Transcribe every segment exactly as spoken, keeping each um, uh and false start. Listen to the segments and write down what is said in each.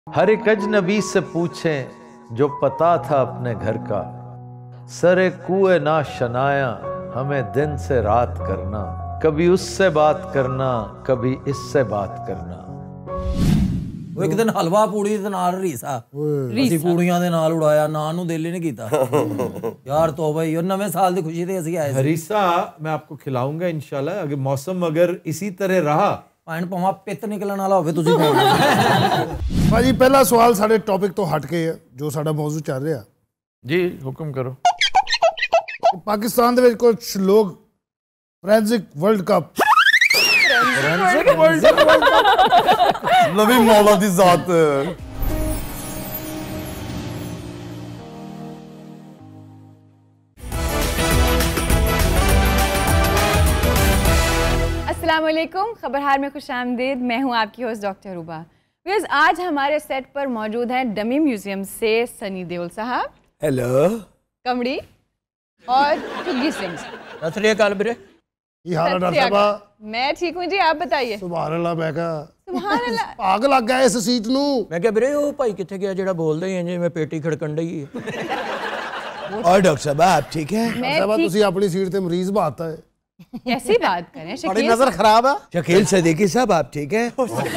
हर एक अजनबी से पूछें जो पता था अपने घर का, सरे कुए ना शनाया हमें दिन से रात करना, कभी उससे बात करना कभी इससे बात करना। वो एक दिन हलवा पूड़ी दे नाल रीसा ਅਸੀਂ ਪੂੜੀਆਂ ਦੇ ਨਾਲ ਉਡਾਇਆ ਨਾਂ ਨੂੰ ਦਿਲ ਹੀ नहीं ਕੀਤਾ यार तो भाई और नवे साल ਦੀ खुशी ਤੇ ਅਸੀਂ ਆਏ ਸੀ। हरीसा मैं आपको खिलाऊंगा इंशाल्लाह, अगर मौसम अगर इसी तरह रहा ਪਾਣ ਪਵਾ ਪਿੱਤ ਨਿਕਲਣ ਵਾਲਾ ਹੋਵੇ ਤੁਸੀਂ ਖਾਣਾ। ਭਾਜੀ ਪਹਿਲਾ ਸਵਾਲ ਸਾਡੇ ਟੌਪਿਕ ਤੋਂ ਹਟ ਕੇ ਜੋ ਸਾਡਾ ਮੌਜੂ ਚੱਲ ਰਿਹਾ जी हुक्म करो। ਪਾਕਿਸਤਾਨ ਦੇ ਵਿੱਚ ਕੁਝ ਲੋਕ ਫੋਰੈਂਸਿਕ ਵਰਲਡ ਕੱਪ नवी मौला दी जात अस्सलामुअलैकुम, खबरहार में खुश आमदीद। मैं हूं आपकी होस्ट डॉक्टर रूबा। व्यूअर्स, आज हमारे सेट पर मौजूद हैं डमी म्यूजियम से सनी देओल साहब, हेलो कमड़ी और चुग्गी सिंह। सत श्री अकाल ਵੀਰੇ। ਕੀ ਹਾਲ ਹੈ ਡਾਕਟਰ ਸਾਹਿਬ? मैं ठीक हूं जी, आप बताइए। ਸੁਭਾਨ ਅੱਲਾਹ। ਮੈਂ ਕਿਹਾ सुभान अल्लाह। ਭਾਗ ਲੱਗ ਗਿਆ ਇਸ ਸੀਟ ਨੂੰ। ਮੈਂ ਕਿਹਾ ਵੀਰੇ ਉਹ ਭਾਈ ਕਿੱਥੇ ਗਿਆ ਜਿਹੜਾ ਬੋਲਦਾ ਹੀ ਜਿਵੇਂ ਪੇਟੀ ਖੜਕਣ ਡਈ ਹੈ। और डॉक्टर साहब आप ठीक है? मैं ਸਾਹਿਬ ठीक। ਤੁਸੀਂ ਆਪਣੀ ਸੀਟ ਤੇ ਮਰੀਜ਼ ਬਾਤਾ ਹੈ। कैसी बात करें बड़ी शकील नजर खराब है। शकील सदीकी साहब आप ठीक है?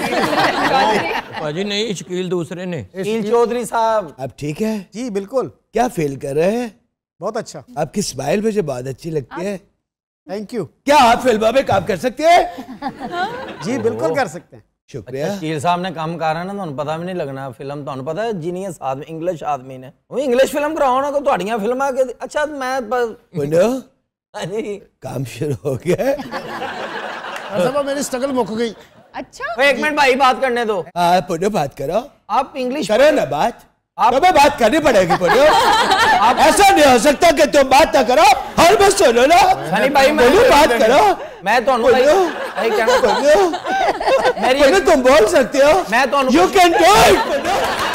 भाजी नहीं, शकील दूसरे ने। शकील चौधरी साहब आप ठीक है? जी बिल्कुल, क्या फील कर रहे हैं? बहुत अच्छा, आपकी स्माइल मुझे बहुत अच्छी लगती है। Thank you. क्या आप फिल्मों में काम कर सकते हैं? जी बिल्कुल कर सकते हैं। शुक्रिया। शकील साहब ने काम कर रहे ना, ਤੁਹਾਨੂੰ ਪਤਾ ਵੀ ਨਹੀਂ ਲੱਗਣਾ। ਫਿਲਮ ਤੁਹਾਨੂੰ ਪਤਾ ਹੈ ਜੀਨੀਅਸ ਆਦਮੀ ਇੰਗਲਿਸ਼ ਆਦਮੀ ਨੇ, ਉਹ ਇੰਗਲਿਸ਼ ਫਿਲਮ ਕਰਾਓ ਨਾ, ਕੋ ਤੁਹਾਡੀਆਂ ਫਿਲਮਾਂ ਕੇ ਅੱਛਾ ਮੈਂ बोलो ਹਾਂਜੀ काम शुरू हो गया है। ਡਾਕਟਰ ਸਾਹਿਬ ਮੇਰੀ स्ट्रगल मुक गई। अच्छा, एक मिनट भाई बात करने दो। आप पुनो बात करो। आप इंग्लिश करो ना बात। आप तो बात करनी पड़ेगी पुनो। आप ऐसा नहीं हो सकता कि तुम बात ना करो हर बस सुनो ना। सनी भाई मैं बोलो बात करो। मैं ਤੁਹਾਨੂੰ ਭਾਈ बोलो भाई कहना बोलो मेरी बोलो तुम बोल सकते हो। मैं तो यू कैन डू इट।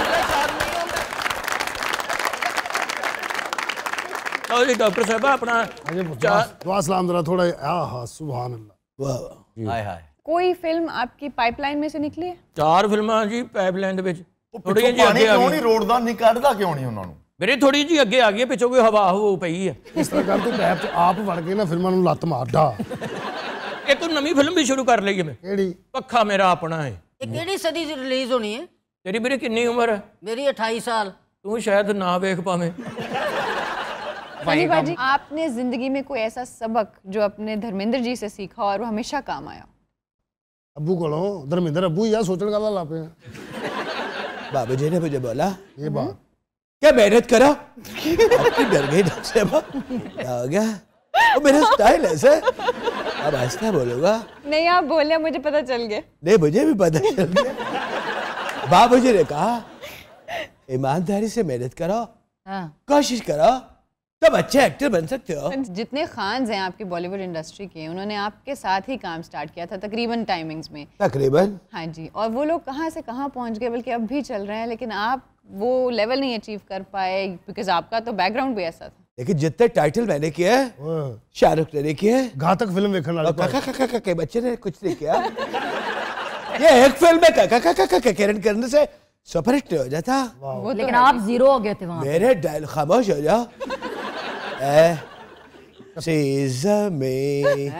और डॉक्टर साहब अपना दुआ सलाम जरा थोड़ा। आहा सुभान अल्लाह। वाह हाय हाय कोई फिल्म आपकी पाइपलाइन में से निकली है? चार फिल्मां जी पाइपलाइन ਦੇ ਵਿੱਚ ਥੋੜੀ ਪਿੱਛੋਂ ਜਿਹੀ ਪਾਣੀ ਅੱਗੇ ਆ ਕਿਉਂ ਗਈ ਨਹੀਂ ਰੋੜਦਾ, ਨਹੀਂ ਕੱਢਦਾ ਕਿਉਂ ਨਹੀਂ ਉਹਨਾਂ ਨੂੰ? ਮੇਰੇ ਥੋੜੀ ਜਿਹੀ ਅੱਗੇ ਆ ਗਈ ਪਿੱਛੋਂ ਕੋਈ ਹਵਾ ਹੋ ਪਈ ਹੈ। ਇਸ ਤਰ੍ਹਾਂ ਕਰ ਤੂੰ ਪੈਪ 'ਚ ਆਪ ਵੜ ਕੇ ਨਾ ਫਿਲਮਾਂ ਨੂੰ ਲੱਤ ਮਾਰ ਡਾ। ਇੱਕ ਨਵੀਂ ਫਿਲਮ ਵੀ ਸ਼ੁਰੂ ਕਰ ਲਈ ਹੈ ਮੈਂ। ਕਿਹੜੀ? ਪੱਖਾ ਮੇਰਾ ਆਪਣਾ ਹੈ। ਇਹ ਕਿਹੜੀ ਸਦੀ ਦੀ ਰਿਲੀਜ਼ ਹੋਣੀ ਹੈ? ਤੇਰੀ ਵੀਰੇ ਕਿੰਨੀ ਉਮਰ ਹੈ? ਮੇਰੀ अट्ठाईस साल। ਤੂੰ ਸ਼ਾਇਦ ਨਾ ਵੇਖ ਪਾਵੇਂ। सनी भाजी, आपने जिंदगी में कोई ऐसा सबक जो अपने धर्मेंद्र जी से सीखा और वो हमेशा काम आया? अब्बू कोलों धर्मेंद्र अब्बू यार सोचने का ला पे बाबू जी ने मुझे बोला ये बात क्या मेहनत करो। आपकी डर गई डॉक्टर साहब। क्या हो गया? वो मेरा स्टाइल ऐसे। अब आहिस्ता बोलूंगा। नहीं, आप बोले मुझे पता चल गया। नहीं मुझे भी पता चल गया। बाबू जी ने कहा ईमानदारी से मेहनत करो, हाँ। कोशिश करो, तुम अच्छे एक्टर बन सकते हो। जितने खान्स हैं आपकी बॉलीवुड इंडस्ट्री के, उन्होंने आपके साथ ही काम स्टार्ट किया था तकरीबन टाइमिंग्स में। तकरीबन। हाँ जी, और वो लोग कहाँ से कहाँ पहुँच गए, बल्कि अब भी चल रहे हैं, लेकिन आप वो लेवल नहीं अचीव कर पाए बिकॉज आपका तो बैकग्राउंड भी ऐसा था। लेकिन जितने टाइटल मैंने किए शाहरुख ने नहीं किए। घातक फिल्म देखने वाले काका काका काका के बच्चे ने कुछ नहीं किया। ये एक फिल्म में काका काका काका किरण करने से सुपरहिट हो जाता। वो लेकिन तो आप जीरो हो गए थे वहाँ। मेरे डायल खामोश हो जाओ। ए सीज़ा में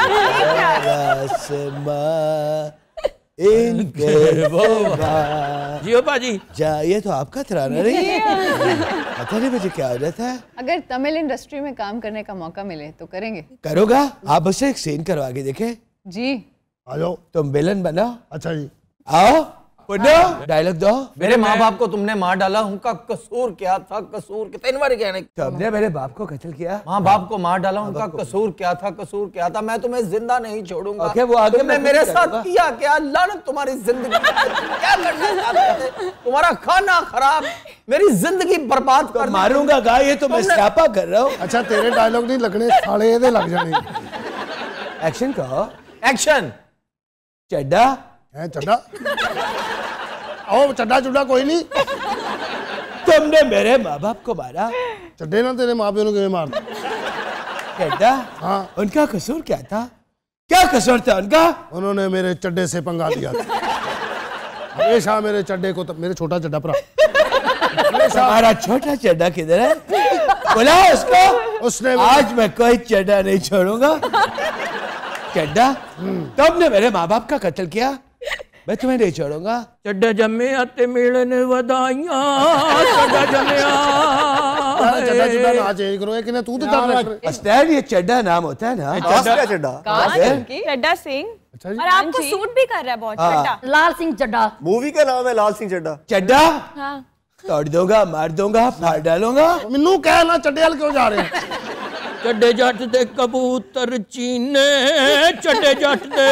इनके वो जियो बाजी जा, ये तो आपका तराना नहीं है। पता नहीं मुझे क्या हो जाता है। अगर तमिल इंडस्ट्री में काम करने का मौका मिले तो करेंगे? करोगा? आप मुझसे एक सीन करवा के देखे। जी आ जाओ। तुम विलन बनो। अच्छा जी आओ पुनो डायलॉग दो। मेरे माँ बाप को तुमने मार डाला, उनका कसूर क्या था? कसूर कितने बार कहने तुमने मेरे बाप को कत्ल किया। माँ बाप को मार डाला, उनका कसूर क्या था? कसूर क्या था? मैं तुम्हें जिंदा नहीं छोड़ूंगा। ओके, वो आगे तुमने मैं मेरे खुद साथ करूंगा। किया क्या? लानत तुम्हारी जिंदगी। क्या करना चाहते थे? तुम्हारा खाना खराब, मेरी जिंदगी बर्बाद कर दी। मारूंगा गा, ये तो मैं स्यापा कर रहा हूँ। अच्छा तेरे डायलॉग नहीं लगने साले ਇਹਦੇ ਲੱਗ ਜਾਣੇ। एक्शन कहो। एक्शन। चड्डा है चड्डा। आओ चड्डा चुड्डा कोई नहीं। तुमने मेरे माँ बाप को मारा। चड्डे ना तेरे माँ प्यो किਵੇਂ मारता? चड्डा हाँ। उनका कसूर क्या था? क्या कसूर था उनका? उन्होंने मेरे चड्डे से पंगा लिया। हमेशा मेरे चड्डे को मेरे छोटा चड्डा भरा हमारा छोटा चड्डा किधर है? बोला उसको, उसने आज मैं कोई चड्डा नहीं छोड़ूंगा। चड्डा, तुमने मेरे माँ बाप का कत्ल किया, मैं तुम्हें नहीं छोड़ूंगा। चड्डे जमे आते मिलने वदाइयां, चड्डा जमिया। चड्डा चड्डा ना चेंज करो, कि ना तू तो कर अस्ताद ये चड्डा नाम होता है ना? चड्डा चड्डा चड्डा सिंह। अच्छा जी। और आपको सूट भी कर रहा है बहुत चड्डा। लाल सिंह चड्डा। मूवी का नाम है लाल सिंह चड्डा। चड्डा हाँ। तोड़ दूंगा, मार दूंगा, फाड़ डालूंगा। मैनू कहना चड्डे वाल क्यों जा रहे हैं? चड्डे जट दे कबूतर चीने, चड्डे जट दे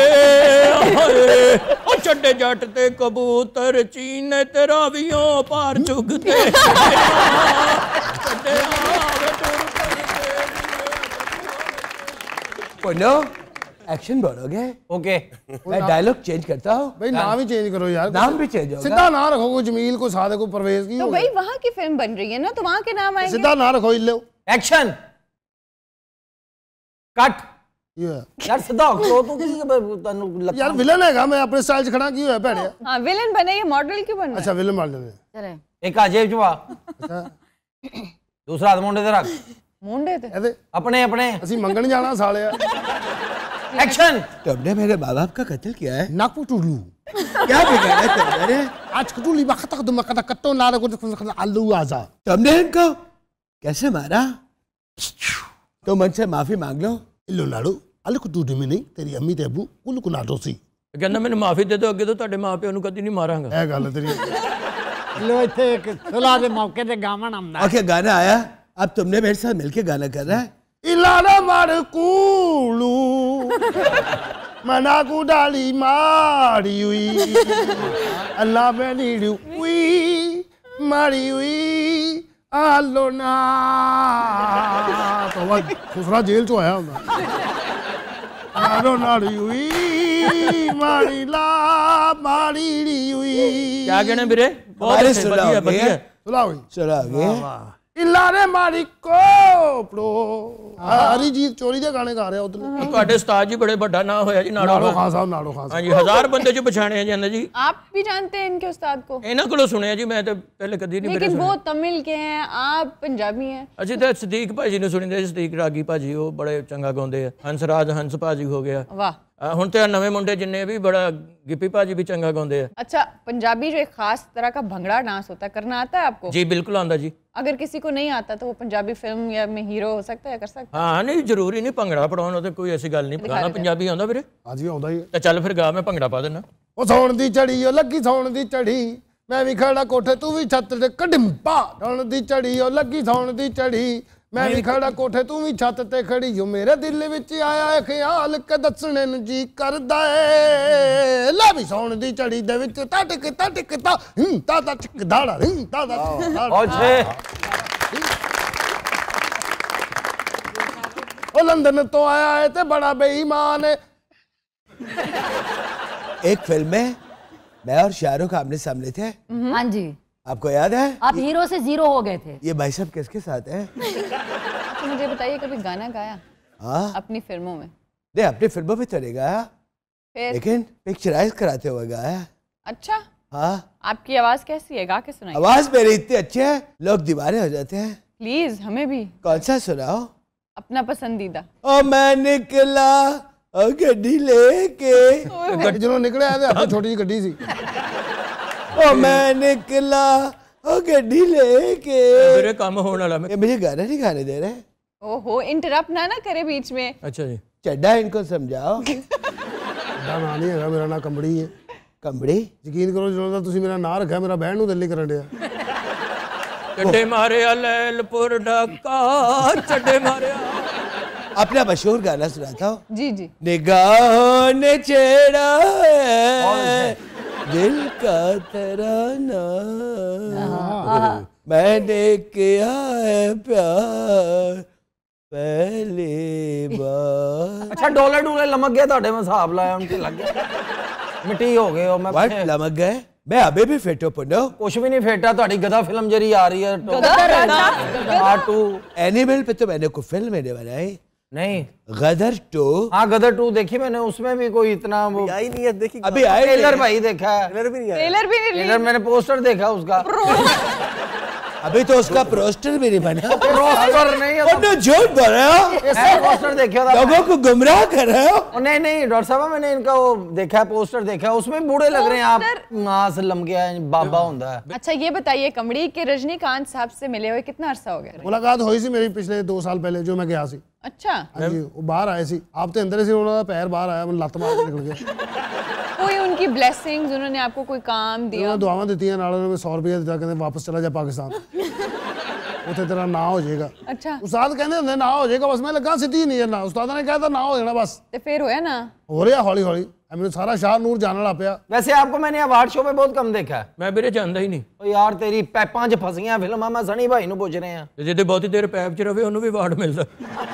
ओ चड्डे जट दे कबूतर चीने, तेरा वियों पार चुगते। पुनो, एक्शन बोलोगे? ओके, मैं डायलॉग चेंज करता हूँ। भाई नाम ही चेंज करो यार, नाम भी चेंज होगा। सीधा ना रखो, कोई जमील को सादे को परवेज की तो भाई वहाँ की फिल्म बन रही है ना, तो वहाँ के नाम आएंगे। सीधा ना रखो इल्ले एक्शन कट। ये यार सीधा करो तो किसी के तनु लग यार विलन हैगा, मैं अपने स्टाइल च खड़ा की होया भैड़े। हाँ विलन बने, ये मॉडल क्यों बन रहा है? अच्छा विलन मान लेने। चले एक आ जेब च पा, अच्छा दूसरा हाथ मुंडे ते रख। मुंडे ते ਇਹਦੇ अपने अपने ਅਸੀਂ ਮੰਗਣ ਜਾਣਾ ਸਾਲਿਆ। एक्शन। तुमने मेरे माँ बाप का कत्ल किया है, ਨੱਕ ਟੁੱਲੂ क्या बिगाड़ा तुमने? आज कटुली वक्त तक तुम कदा कट्टो ना को आलू आजा। तुमने इनको कैसे मारा? तुम उनसे माफी मांग लो। इल्लो नाड़ू अल कटूडी में नहीं, तेरी अम्मी ते अबू कुल को नाटो सी। कहना मैंने माफी दे दो, अगे तो ਤੁਹਾਡੇ ਮਾਂ ਪਿਓ ਨੂੰ ਕਦੀ ਨਹੀਂ ਮਾਰਾਂਗਾ। ਇਹ ਗੱਲ ਤੇਰੀ। लो इत्थे एक सुलह दे मौके ते गावन आंदा। ओके गाना आया, अब तुमने मेरे साथ मिलके गाना कर रहा है। इलाना मार कूलू मना को डाली मारी हुई अल्लाह में नीडू हुई मारी हुई आलो ना। तो वह दूसरा जेल चो आया होगा। आलो नारी हुई मारी ला मारी हुई। क्या कहना वीरे? हमारे बहुत सुना बढ़िया हो बढ़िया। गया। सुना हुई चलो आगे। इलाने मारी कोपड़ो हरीजीत चोरी दे गाने गा रहे हो उधर। ਤੁਹਾਡੇ ਉਸਤਾਦ ਜੀ बड़े ਵੱਡਾ ਨਾਂ ਹੋਇਆ ਜੀ ਨਾੜੋ नाड़ो खान साहब नाड़ो खान हाँ जी, हजार बंदे जो पछाणे ਜਾਂਦੇ जी। आप भी जानते हैं इनके उस्ताद को? ਇਹਨਾਂ ਕੋਲੋਂ ਸੁਣਿਆ ਜੀ, ਮੈਂ ਤਾਂ ਪਹਿਲੇ ਕਦੀ ਨਹੀਂ ਮੇਰੇ लेकिन वो तमिल के हैं, आप पंजाबी हैं। ਅਸੀਂ ਤਾਂ ਸਦੀਕ ਭਾਜੀ ਨੂੰ ਸੁਣੀਦੇ ਸੀ, ਸਦੀਕ ਰਾਗੀ ਭਾਜੀ, ਉਹ ਬੜੇ ਚੰਗਾ ਗਾਉਂਦੇ ਆ। ਹੰਸਰਾਜ ਹੰਸ ਭਾਜੀ ਹੋ ਗਿਆ। वाह। ਅਹ ਹੁਣ ਤੇ ਨਵੇਂ ਮੁੰਡੇ ਜਿੰਨੇ ਵੀ ਬੜਾ, ਗਿੱਪੀ ਭਾਜੀ ਵੀ ਚੰਗਾ ਗਾਉਂਦੇ ਆ। अच्छा पंजाबी जो एक खास तरह का भंगड़ा डांस होता है, करना आता है आपको? जी बिल्कुल आंदा जी। अगर किसी को नहीं आता तो वो पंजाबी फिल्म या में हीरो हो सकता है, कर सकता है? ਹਾਂ ਨਹੀਂ ਜ਼ਰੂਰੀ ਨਹੀਂ ਭੰਗੜਾ ਪੜਾਉਣ, ਉਹ ਤੇ ਕੋਈ ਐਸੀ ਗੱਲ ਨਹੀਂ। ਗਾਣਾ ਪੰਜਾਬੀ ਆਉਂਦਾ ਵੀਰੇ? आज भी आਉਂਦਾ ही है। ਤਾਂ ਚੱਲ ਫਿਰ ਗਾ, ਮੈਂ ਭੰਗੜਾ ਪਾ ਦੇਣਾ। ਉਹ ਸੌਣ ਦੀ ਚੜੀ ਉਹ ਲੱਗੀ ਸੌਣ ਦੀ ਚੜੀ, ਮੈਂ ਵੀ ਖੜਾ ਕੋਠੇ ਤੂੰ ਵੀ ਛੱਤ ਤੇ ਕਡਿੰਪਾ। ਸੌਣ ਦੀ ਚੜੀ ਉਹ ਲੱਗੀ ਸੌਣ ਦੀ ਚੜੀ, ਮੈਂ ਵੀ ਖੜਾ ਕੋਠੇ ਤੂੰ ਵੀ ਛੱਤ ਤੇ ਖੜੀ। ਜੋ ਮੇਰੇ ਦਿਲ ਵਿੱਚ ਆਇਆ ਹੈ ਖਿਆਲ ਕਿ ਦੱਸਣੇ ਨੂੰ ਜੀ ਕਰਦਾ ਏ। ਲੈ ਵੀ ਸੌਣ ਦੀ ਚੜੀ ਦੇ ਵਿੱਚ ਤਾ ਟਿਕ ਤਾ ਟਿਕ ਤਾ ਹੂੰ ਤਾ ਤਾ ਟਿਕ ਦਾੜਾ ਹੂੰ ਤਾ ਤਾ और छे ਉਹ ਲੰਦਨ ਤੋਂ ਆਇਆ ਹੈ ਤੇ ਬੜਾ ਬੇਈਮਾਨ ਹੈ। एक फिल्म में मैं और शाहरुख आमने सामने थे, हाँ जी, आपको याद है? आप हीरो से जीरो हो गए थे। ये भाई साहब किसके साथ है? अच्छा मुझे बताइए, कभी गाना गाया हाँ, अपनी फिल्मों में? नहीं अपनी फिल्मों में तो नहीं गाया, फिर? लेकिन पिक्चराइज कराते हुए गाया। अच्छा, हाँ, आपकी आवाज कैसी है? गा के सुनाइए आवाज मेरी इतनी अच्छी है लोग दीवाने हो जाते हैं। प्लीज, हमें भी कौन सा सुनाओ? अपना पसंदीदा। ओ मैं निकला ओ गड्डी लेके, ਜਦੋਂ ਨਿਕਲਿਆ ਤੇ ਆਪਣੀ ਛੋਟੀ ਜਿਹੀ ਗੱਡੀ ਸੀ। ओ मैं निकला ओ गड्डी लेके। मेरे काम होने वाला। ये मुझे गाना नहीं गाने दे रहे। ओहो, इंटरप्ट ना ना करे बीच में। अच्छा जी। चड्डा इनको समझाओ। ਦਾ ਨਾਂ ਨਹੀਂ ਹੈਗਾ, ਮੇਰਾ ਨਾਂ ਕੰਬੜੀ ਹੈ। कंबड़ी ਯਕੀਨ ਕਰੋ ਜਦੋਂ ਦਾ ਤੁਸੀਂ ਮੇਰਾ ਨਾਂ ਰੱਖਿਆ, ਮੇਰਾ ਬਹਿਣ ਨੂੰ ਦਿਲ ਨਹੀਂ ਕਰਨ ਡਿਆ। चड्डे मारे लैलपुर डाका, चड्डे मारे। अपना मशहूर गाना सुनाता हूँ। जी जी। निगाहों ने छेड़ा है दिल का तराना, मैंने किया है प्यार पहली बार। अच्छा डोले डोले लमक गया ਤੁਹਾਡੇ ਮੈਂ ਹਿਸਾਬ ਲਾਇਆ उनके लग गया मिट्टी हो गए हो। मैं What लमक गए? मैं अभी भी फिट हूँ पुन्नो। कुछ भी नहीं फेटा। ਤੁਹਾਡੀ गधा फिल्म जरी आ रही है गधा पार्ट टू। एनिमल पे तो मैंने कुछ फिल्म मैंने बनाई, नहीं गदर टू। हाँ गदर टू देखी मैंने, उसमें भी कोई इतना वो आई नहीं है, देखी अभी आए ट्रेलर भाई देखा है, ट्रेलर भी नहीं आया। ट्रेलर भी नहीं ट्रेलर मैंने पोस्टर देखा उसका। अभी तो उसका पोस्टर भी नहीं बना। पोस्टर नहीं है तो झूठ बोल रहे हो, पोस्टर देखा था लोगों को गुमराह कर रहे हो। ओ, नहीं नहीं डॉक्टर साहब मैंने इनका वो देखा है, पोस्टर देखा है, उसमें बूढ़े लग रहे हैं आप, मांस लमके हैं, बाबा होता है। अच्छा ये बताइए कमड़ी के रजनीकांत साहब से मिले हुए कितना अरसा हो गया? मुलाकात हुई सी मेरी पिछले दो साल पहले जो मैं गया सी। अच्छा हाँ जी, वो बाहर आए सी, आप तो अंदर सी, उन्होंने पैर बाहर आया, मैं लत मार के निकल गया। कोई उनकी ब्लेसिंग्स, उन्होंने आपको कोई काम दिया? उन्होंने दुआवां दी, नाल उन्होंने सौ रुपया दिता, कहते वापस चला जा पाकिस्तान, उत्थे तेरा ना हो जाएगा। अच्छा उस्ताद कहते होंगे ना हो जाएगा, बस मैं लगा सिटी नहीं जाना, उस्ताद ने कहा था ना हो जाना बस। तो फिर होया ना? हो रहा हौली हौली, मैंने सारा शाह नूर जानने लग पिया। वैसे आपको मैंने अवार्ड शो में बहुत कम देखा है। मैं ਵੀਰੇ ਜਾਂਦਾ ਹੀ ਨਹੀਂ। ओ यार तेरी पैपां च फसियां फिल्मां, मैं सनी भाई ਨੂੰ ਪੁੱਛ ਰਹੇ हैं। ਤੇ ਜਿਹਦੇ ਬਹੁਤੀ ਦੇਰ ਪੈਪ 'ਚ ਰਵੇ ਉਹਨੂੰ ਵੀ ਅਵਾਰਡ ਮਿਲਦਾ।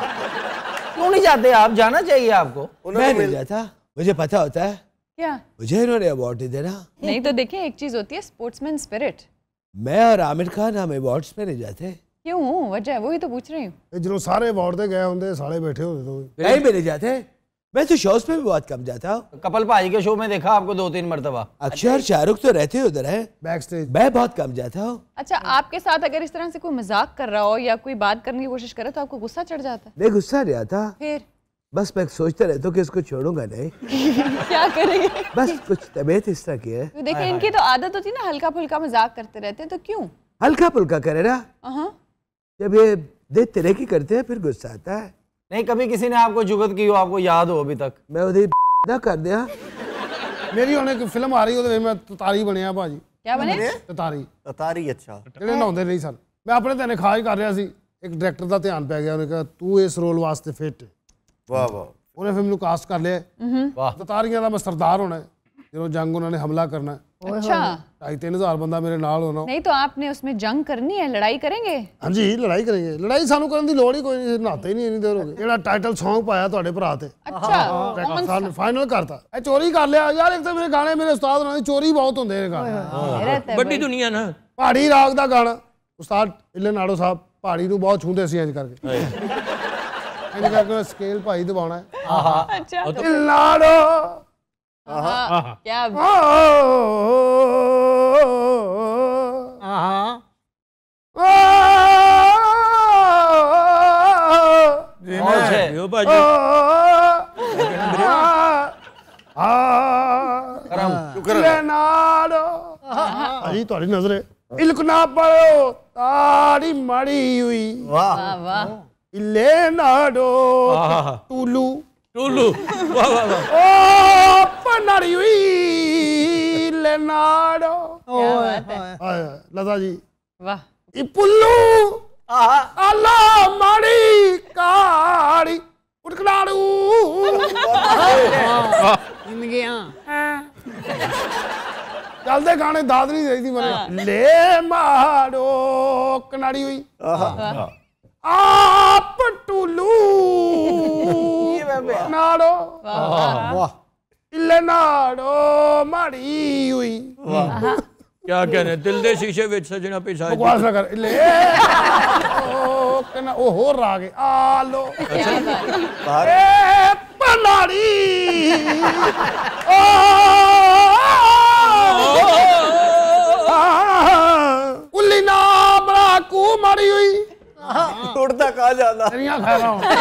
क्यों नहीं जाते आप? जाना चाहिए आपको। मैं नहीं जाता, मुझे पता होता है क्या? मुझे इन्होंने अवार्ड नहीं देना। नहीं तो देखिए एक चीज होती है स्पोर्ट्समैन स्पिरिट। मैं और आमिर खान हम अवार्ड्स में नहीं जाते। क्यों? वजह वही तो पूछ रही हूँ। जो सारे अवार्ड दे गए होंगे, सारे बैठे होते तो कहीं भी नहीं जाते, मैं तो शोज में भी बहुत कम जाता हूँ। कपल भाई के शो में देखा आपको दो तीन मरतबा। अक्षय और शाहरुख तो रहते उधर है, बैक स्टेज मैं बहुत कम जाता हूँ। अच्छा आपके साथ अगर इस तरह से कोई मजाक कर रहा हो या कोई बात करने की कोशिश करे तो आपको गुस्सा चढ़ जाता है? नहीं गुस्सा नहीं आता, फिर बस मैं सोचता रहता हूँ कि इसको छोड़ूंगा नहीं। क्या करेंगे? बस कुछ तबीयत इस तरह की है। तो देखिए इनकी तो आदत होती है ना हल्का फुल्का मजाक करते रहते हैं, तो क्यों? हल्का फुल्का करे ना, हाँ जब ये देख तरह की करते हैं फिर गुस्सा आता है। नहीं कभी किसी ने आपको जुगत की हो, आपको याद हो अभी तक? मैं उधर ना कर दिया। मेरी हुण एक फिल्म आ रही है, मैं ततारी बनया भाजी। क्या बने? ततारी ततारी। अच्छा ਜਿਹੜੇ ਨਹਾਉਂਦੇ ਨਹੀਂ ਸਨ, ਮੈਂ ਆਪਣੇ ਤੇ ਨਿਖਾਜ ਕਰ ਰਿਹਾ ਸੀ, ਇੱਕ ਡਾਇਰੈਕਟਰ ਦਾ ਧਿਆਨ ਪੈ ਗਿਆ, ਉਹਨੇ ਕਿਹਾ ਤੂੰ ਇਸ ਰੋਲ ਵਾਸਤੇ ਫਿੱਟ। वाह वाह। ਉਹਨੇ ਫਿਰ ਮੈਨੂੰ ਕਾਸਟ ਕਰ ਲਿਆ। ਵਾਹ। ਤਤਾਰੀਆਂ ਦਾ ਮੈਂ ਸਰਦਾਰ ਹੋਣਾ, ਜਦੋਂ ਜੰਗ ਉਹਨਾਂ ਨੇ ਹਮਲਾ करना। अच्छा ढाई तीन हजार बंदा मेरे नाल होना। नहीं तो आपने उसमें जंग करनी है, लड़ाई करेंगे? हाँ जी लड़ाई करेंगे, लड़ाई सानू करने की लोड़ ही कोई नहीं, नहाते ही नहीं इन्नी देर हो गई। ਜਿਹੜਾ टाइटल सॉन्ग पाया ਤੁਹਾਡੇ ਭਰਾ ਤੇ, अच्छा फाइनल करता। ਇਹ ਚੋਰੀ ਕਰ ਲਿਆ ਯਾਰ, ਇੱਕ ਤਾਂ ਮੇਰੇ ਗਾਣੇ ਮੇਰੇ ਉਸਤਾਦ ਨਾਲ ਚੋਰੀ ਬਹੁਤ ਹੁੰਦੇ ਨੇ ਗਾਣੇ। ਵੱਡੀ ਦੁਨੀਆ ਨਾ ਪਹਾੜੀ ਰਾਗ ਦਾ ਗਾਣਾ ਉਸਤਾਦ ਇੱਲੇ ਨਾੜੋ ਸਾਹਿਬ ਪਹਾੜੀ ਨੂੰ ਬਹੁਤ ਛੂੰਦੇ ਸੀ ਇੰਜ ਕਰਕੇ, ਇੰਜ ਕਰਕੇ ਸਕੇਲ ਭਾਈ ਦਬਾਉਣਾ ਹੈ। अच्छा ਨਾੜੋ क्या? यो भाजी अजी थोड़ी नजर इल्क ना पड़ो ताड़ी मड़ी हुई, वाह वाह। इले नाडो टूलू टूलू वाह वाह वाह। ओ पनाड़ी हुई इले नाडो। क्या बात है, लता जी वाह। ई पुल्लू अल्ला मड़ी काड़ी उठकड़ाड़ू चलते गाने दाद नहीं देती मैंने। ले मारो कनाड़ी हुई आप टूलू नाड़ो इले नाड़ो मड़ी हुई। क्या कहने दिल दे शीशे विच सजना पिछा बकवास ना कर। ले ओ कना ओ हो राग है आलो ए पनाड़ी ओ कुल्ली ना बड़ा कू मारी हुई उड़ता कहा जाता तेरियां खा रहा हूं।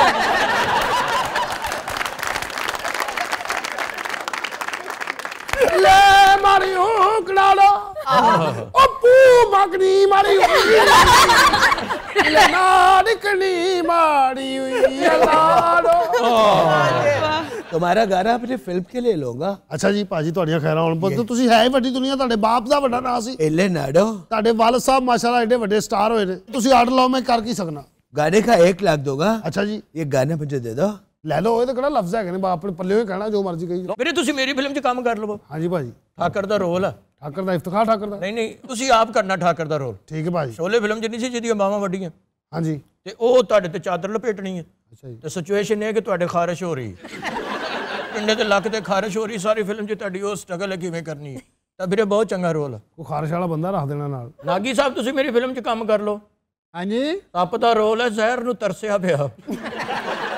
ले मारी हूं कनाडो ओ पू मगनी मारी हुई ले नाड़कनी मारी हुई लाडो। तुम्हारा गाना अपनी फिल्म के लिए लूंगा। अच्छा जी भाजी ਤੁਹਾਡੀਆਂ ਖੈਰਾਂ ਹੁਣ ਪੁੱਤ ਤੁਸੀਂ ਹੈ ਹੀ ਵੱਡੀ ਦੁਨੀਆ, ਤੁਹਾਡੇ ਬਾਪ ਦਾ ਵੱਡਾ ਨਾਂ ਸੀ। इले नाडो ਤੁਹਾਡੇ ਵਾਲਦ ਸਾਹਿਬ ਮਾਸ਼ਾਅੱਲਾ ਐਡੇ ਵੱਡੇ ਸਟਾਰ ਹੋਏ ਨੇ, ਤੁਸੀਂ ਆਰਡਰ ਲਾਓ ਮੈਂ ਕਰ ਕੀ ਸਕਣਾ। गाने का एक लाख दूंगा। अच्छा जी ये गाना मुझे दे दो। ਲੈ ਲਓ, ਇਹ ਤਾਂ ਕਿਹੜਾ ਲਫ਼ਜ਼ ਹੈਗੇ ਨੇ, ਬਾਪ ਆਪਣੇ ਪੱਲੇ ਹੀ ਕਹਿਣਾ ਜੋ ਮਰਜ਼ੀ ਕਹੀ। ਵੀਰੇ ਤੁਸੀਂ ਮੇਰੀ ਫਿਲਮ 'ਚ ਕੰਮ ਕਰ ਲਵੋ। ਹਾਂਜੀ ਭਾਜੀ ਠਾਕਰ ਦਾ ਰੋਲ ਆ। ਠਾਕਰ ਦਾ ਇਫਤਖਾਰ ਠਾਕਰ ਦਾ? ਨਹੀਂ ਨਹੀਂ ਤੁਸੀਂ ਆਪ ਕਰਨਾ ਠਾਕਰ ਦਾ ਰੋਲ। ਠੀਕ ਹੈ ਭਾਜੀ। ਸ਼ੋਲੇ ਫਿਲਮ 'ਚ ਨਹੀਂ ਸੀ ਜਿਹਦੀਆਂ ਬਾਹਾਂ ਵੱਡੀਆਂ, ਹਾਂਜੀ ਤੇ ਉਹ ਤੁਹਾਡੇ ਤੇ ਚਾਦਰ ਲਪੇਟਣੀ ਹੈ। ਅੱਛਾ ਜੀ। ਤੇ ਸਿਚੁਏਸ਼ਨ ਇਹ ਹੈ ਕਿ ਤੁਹਾਡੇ ਖਾਰਿਸ਼ ਹੋ ਰਹੀ ਪਿੰਡੇ ਤੇ ਲੱਕ ਤੇ ਖਾਰਿਸ਼ ਹੋ ਰਹੀ, ਸਾਰੀ ਫਿਲਮ 'ਚ ਤੁਹਾਡੀ ਉਹ ਸਟਰਗਲ ਹੈ ਕਿਵੇਂ ਕਰਨੀ ਹੈ। ਤਾਂ ਵੀਰੇ ਬਹੁਤ ਚੰਗਾ ਰੋਲ ਆ। ਉਹ ਖਾਰਿਸ਼ ਵਾਲਾ ਬੰਦਾ ਰੱਖ ਦੇਣਾ ਨਾਲ। ਨਾਗੀ ਸਾਹਿਬ ਤੁਸੀਂ ਮੇਰੀ ਫਿਲਮ 'ਚ ਕੰਮ ਕਰ ਲਓ। ਹਾਂਜੀ ਟੱਪ ਦਾ ਰੋਲ ਹੈ, ਜ਼ਹਿਰ ਨੂੰ ਤਰਸਿਆ ਪਿਆ।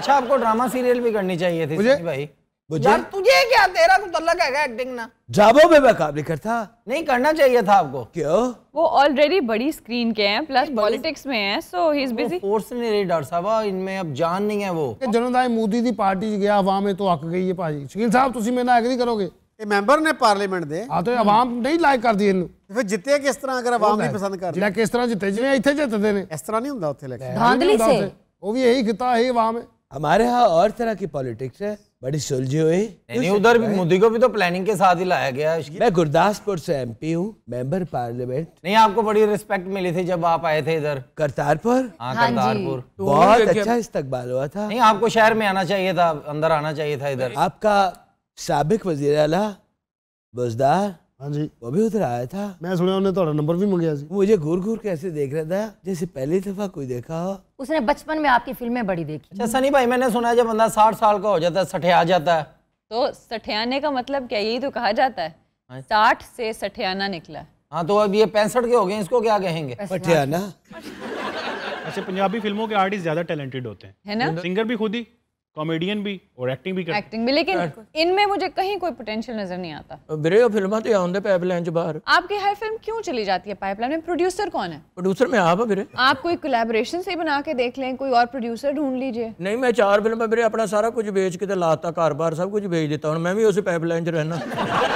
अच्छा आपको ड्रामा सीरियल भी करनी चाहिए थी मुझे भाई। मुझे यार तुझे क्या, तेरा तो तल्लक है एक्टिंग ना। जाबो में मैं काम नहीं करता। नहीं करना चाहिए था आपको। क्यों? वो ऑलरेडी बड़ी स्क्रीन के हैं, प्लस पॉलिटिक्स में हैं, so he is busy. Force नहीं रही डॉक्टर साहब, इनमें अब जान नहीं है वो। जनता मोदी दी पार्टी च गया, अवाम में तो अक गई है भाजी। शकील साहब तुसी मेरे नाल एग्री करोगे? ਇਹ ਮੈਂਬਰ ਨੇ ਪਾਰਲੀਮੈਂਟ ਦੇ ਆ ਤੇ ਅਵਾਮ ਨਹੀਂ ਲਾਇਕ ਕਰਦੀ ਇਹਨੂੰ। ਫਿਰ ਜਿੱਤੇ ਕਿਸ ਤਰ੍ਹਾਂ ਅਗਰ ਆਵਾਮ ਨਹੀਂ ਪਸੰਦ ਕਰਦੀ? ਜਿਹੜਾ ਕਿਸ ਤਰ੍ਹਾਂ ਜਿੱਤੇ, ਜਿਵੇਂ ਇੱਥੇ ਜਿੱਤਦੇ ਨੇ ਇਸ ਤਰ੍ਹਾਂ ਨਹੀਂ ਹੁੰਦਾ ਉੱਥੇ ਇਲੈਕਸ਼ਨ। धांधली से ਉਹ ਵੀ ਇਹੀ ਕੀਤਾ, ਇਹੀ अवाम है। हमारे यहाँ और तरह की पॉलिटिक्स है, बड़ी सुलझी हुई। नहीं उधर भी मोदी को भी तो प्लानिंग के साथ ही लाया गया है। मैं गुरदासपुर से एमपी हूँ, मेंबर पार्लियामेंट। नहीं आपको बड़ी रिस्पेक्ट मिली थी जब आप आए थे इधर करतारपुर। हाँ हाँ जी। करतारपुर बहुत अच्छा इस्तकबाल हुआ था। नहीं आपको शहर में आना चाहिए था, अंदर आना चाहिए था इधर। आपका साबिक वजीर आला बुजदार, हाँ जी वो भी उधर आया था। मैं सुना उन्हें ਤੁਹਾਡਾ नंबर भी मंगया सी। मुझे घूर घूर के ऐसे देख रहा था जैसे पहली दफा कोई देखा हो। उसने बचपन में आपकी फिल्में बड़ी देखी। अच्छा सनी भाई, मैंने सुना है जब बंदा साठ साल का हो जाता है सठिया जाता है। तो सठियाने का मतलब क्या, यही तो कहा जाता है, साठ से सठियाना निकला है। हाँ तो अब ये पैंसठ के हो गए, इसको क्या कहेंगे? पटियाला। ऐसे पंजाबी फिल्मों के आर्टिस्ट ज्यादा टैलेंटेड होते हैं, है ना? सिंगर भी खुद ही, कॉमेडियन भी और एक्टिंग भी करते हैं। एक्टिंग भी, लेकिन इनमें मुझे कहीं कोई पोटेंशियल नजर नहीं आता। ਵੀਰੇ ਉਹ ਫਿਲਮਾਂ ਤੇ ਆਉਂਦੇ ਪਾਈਪਲਾਈਨ ਚ ਬਾਹਰ। आपकी हर फिल्म क्यों चली जाती है पाइपलाइन में? प्रोड्यूसर कौन है? प्रोड्यूसर में आप ਵੀਰੇ। आप कोई कोलैबोरेशन से ही बना के देख लें, कोई और प्रोड्यूसर ढूंढ लीजिए। ਨਹੀਂ ਮੈਂ ਚਾਰ ਫਿਲਮਾਂ ਵੀਰੇ ਆਪਣਾ ਸਾਰਾ ਕੁਝ ਵੇਚ ਕੇ ਤੇ ਲਾਤਾ, ਘਰ-ਬਾਰ ਸਭ ਕੁਝ ਵੇਚ ਦਿੱਤਾ, ਹੁਣ ਮੈਂ ਵੀ ਉਸੇ ਪਾਈਪਲਾਈਨ ਚ ਰਹਿਣਾ।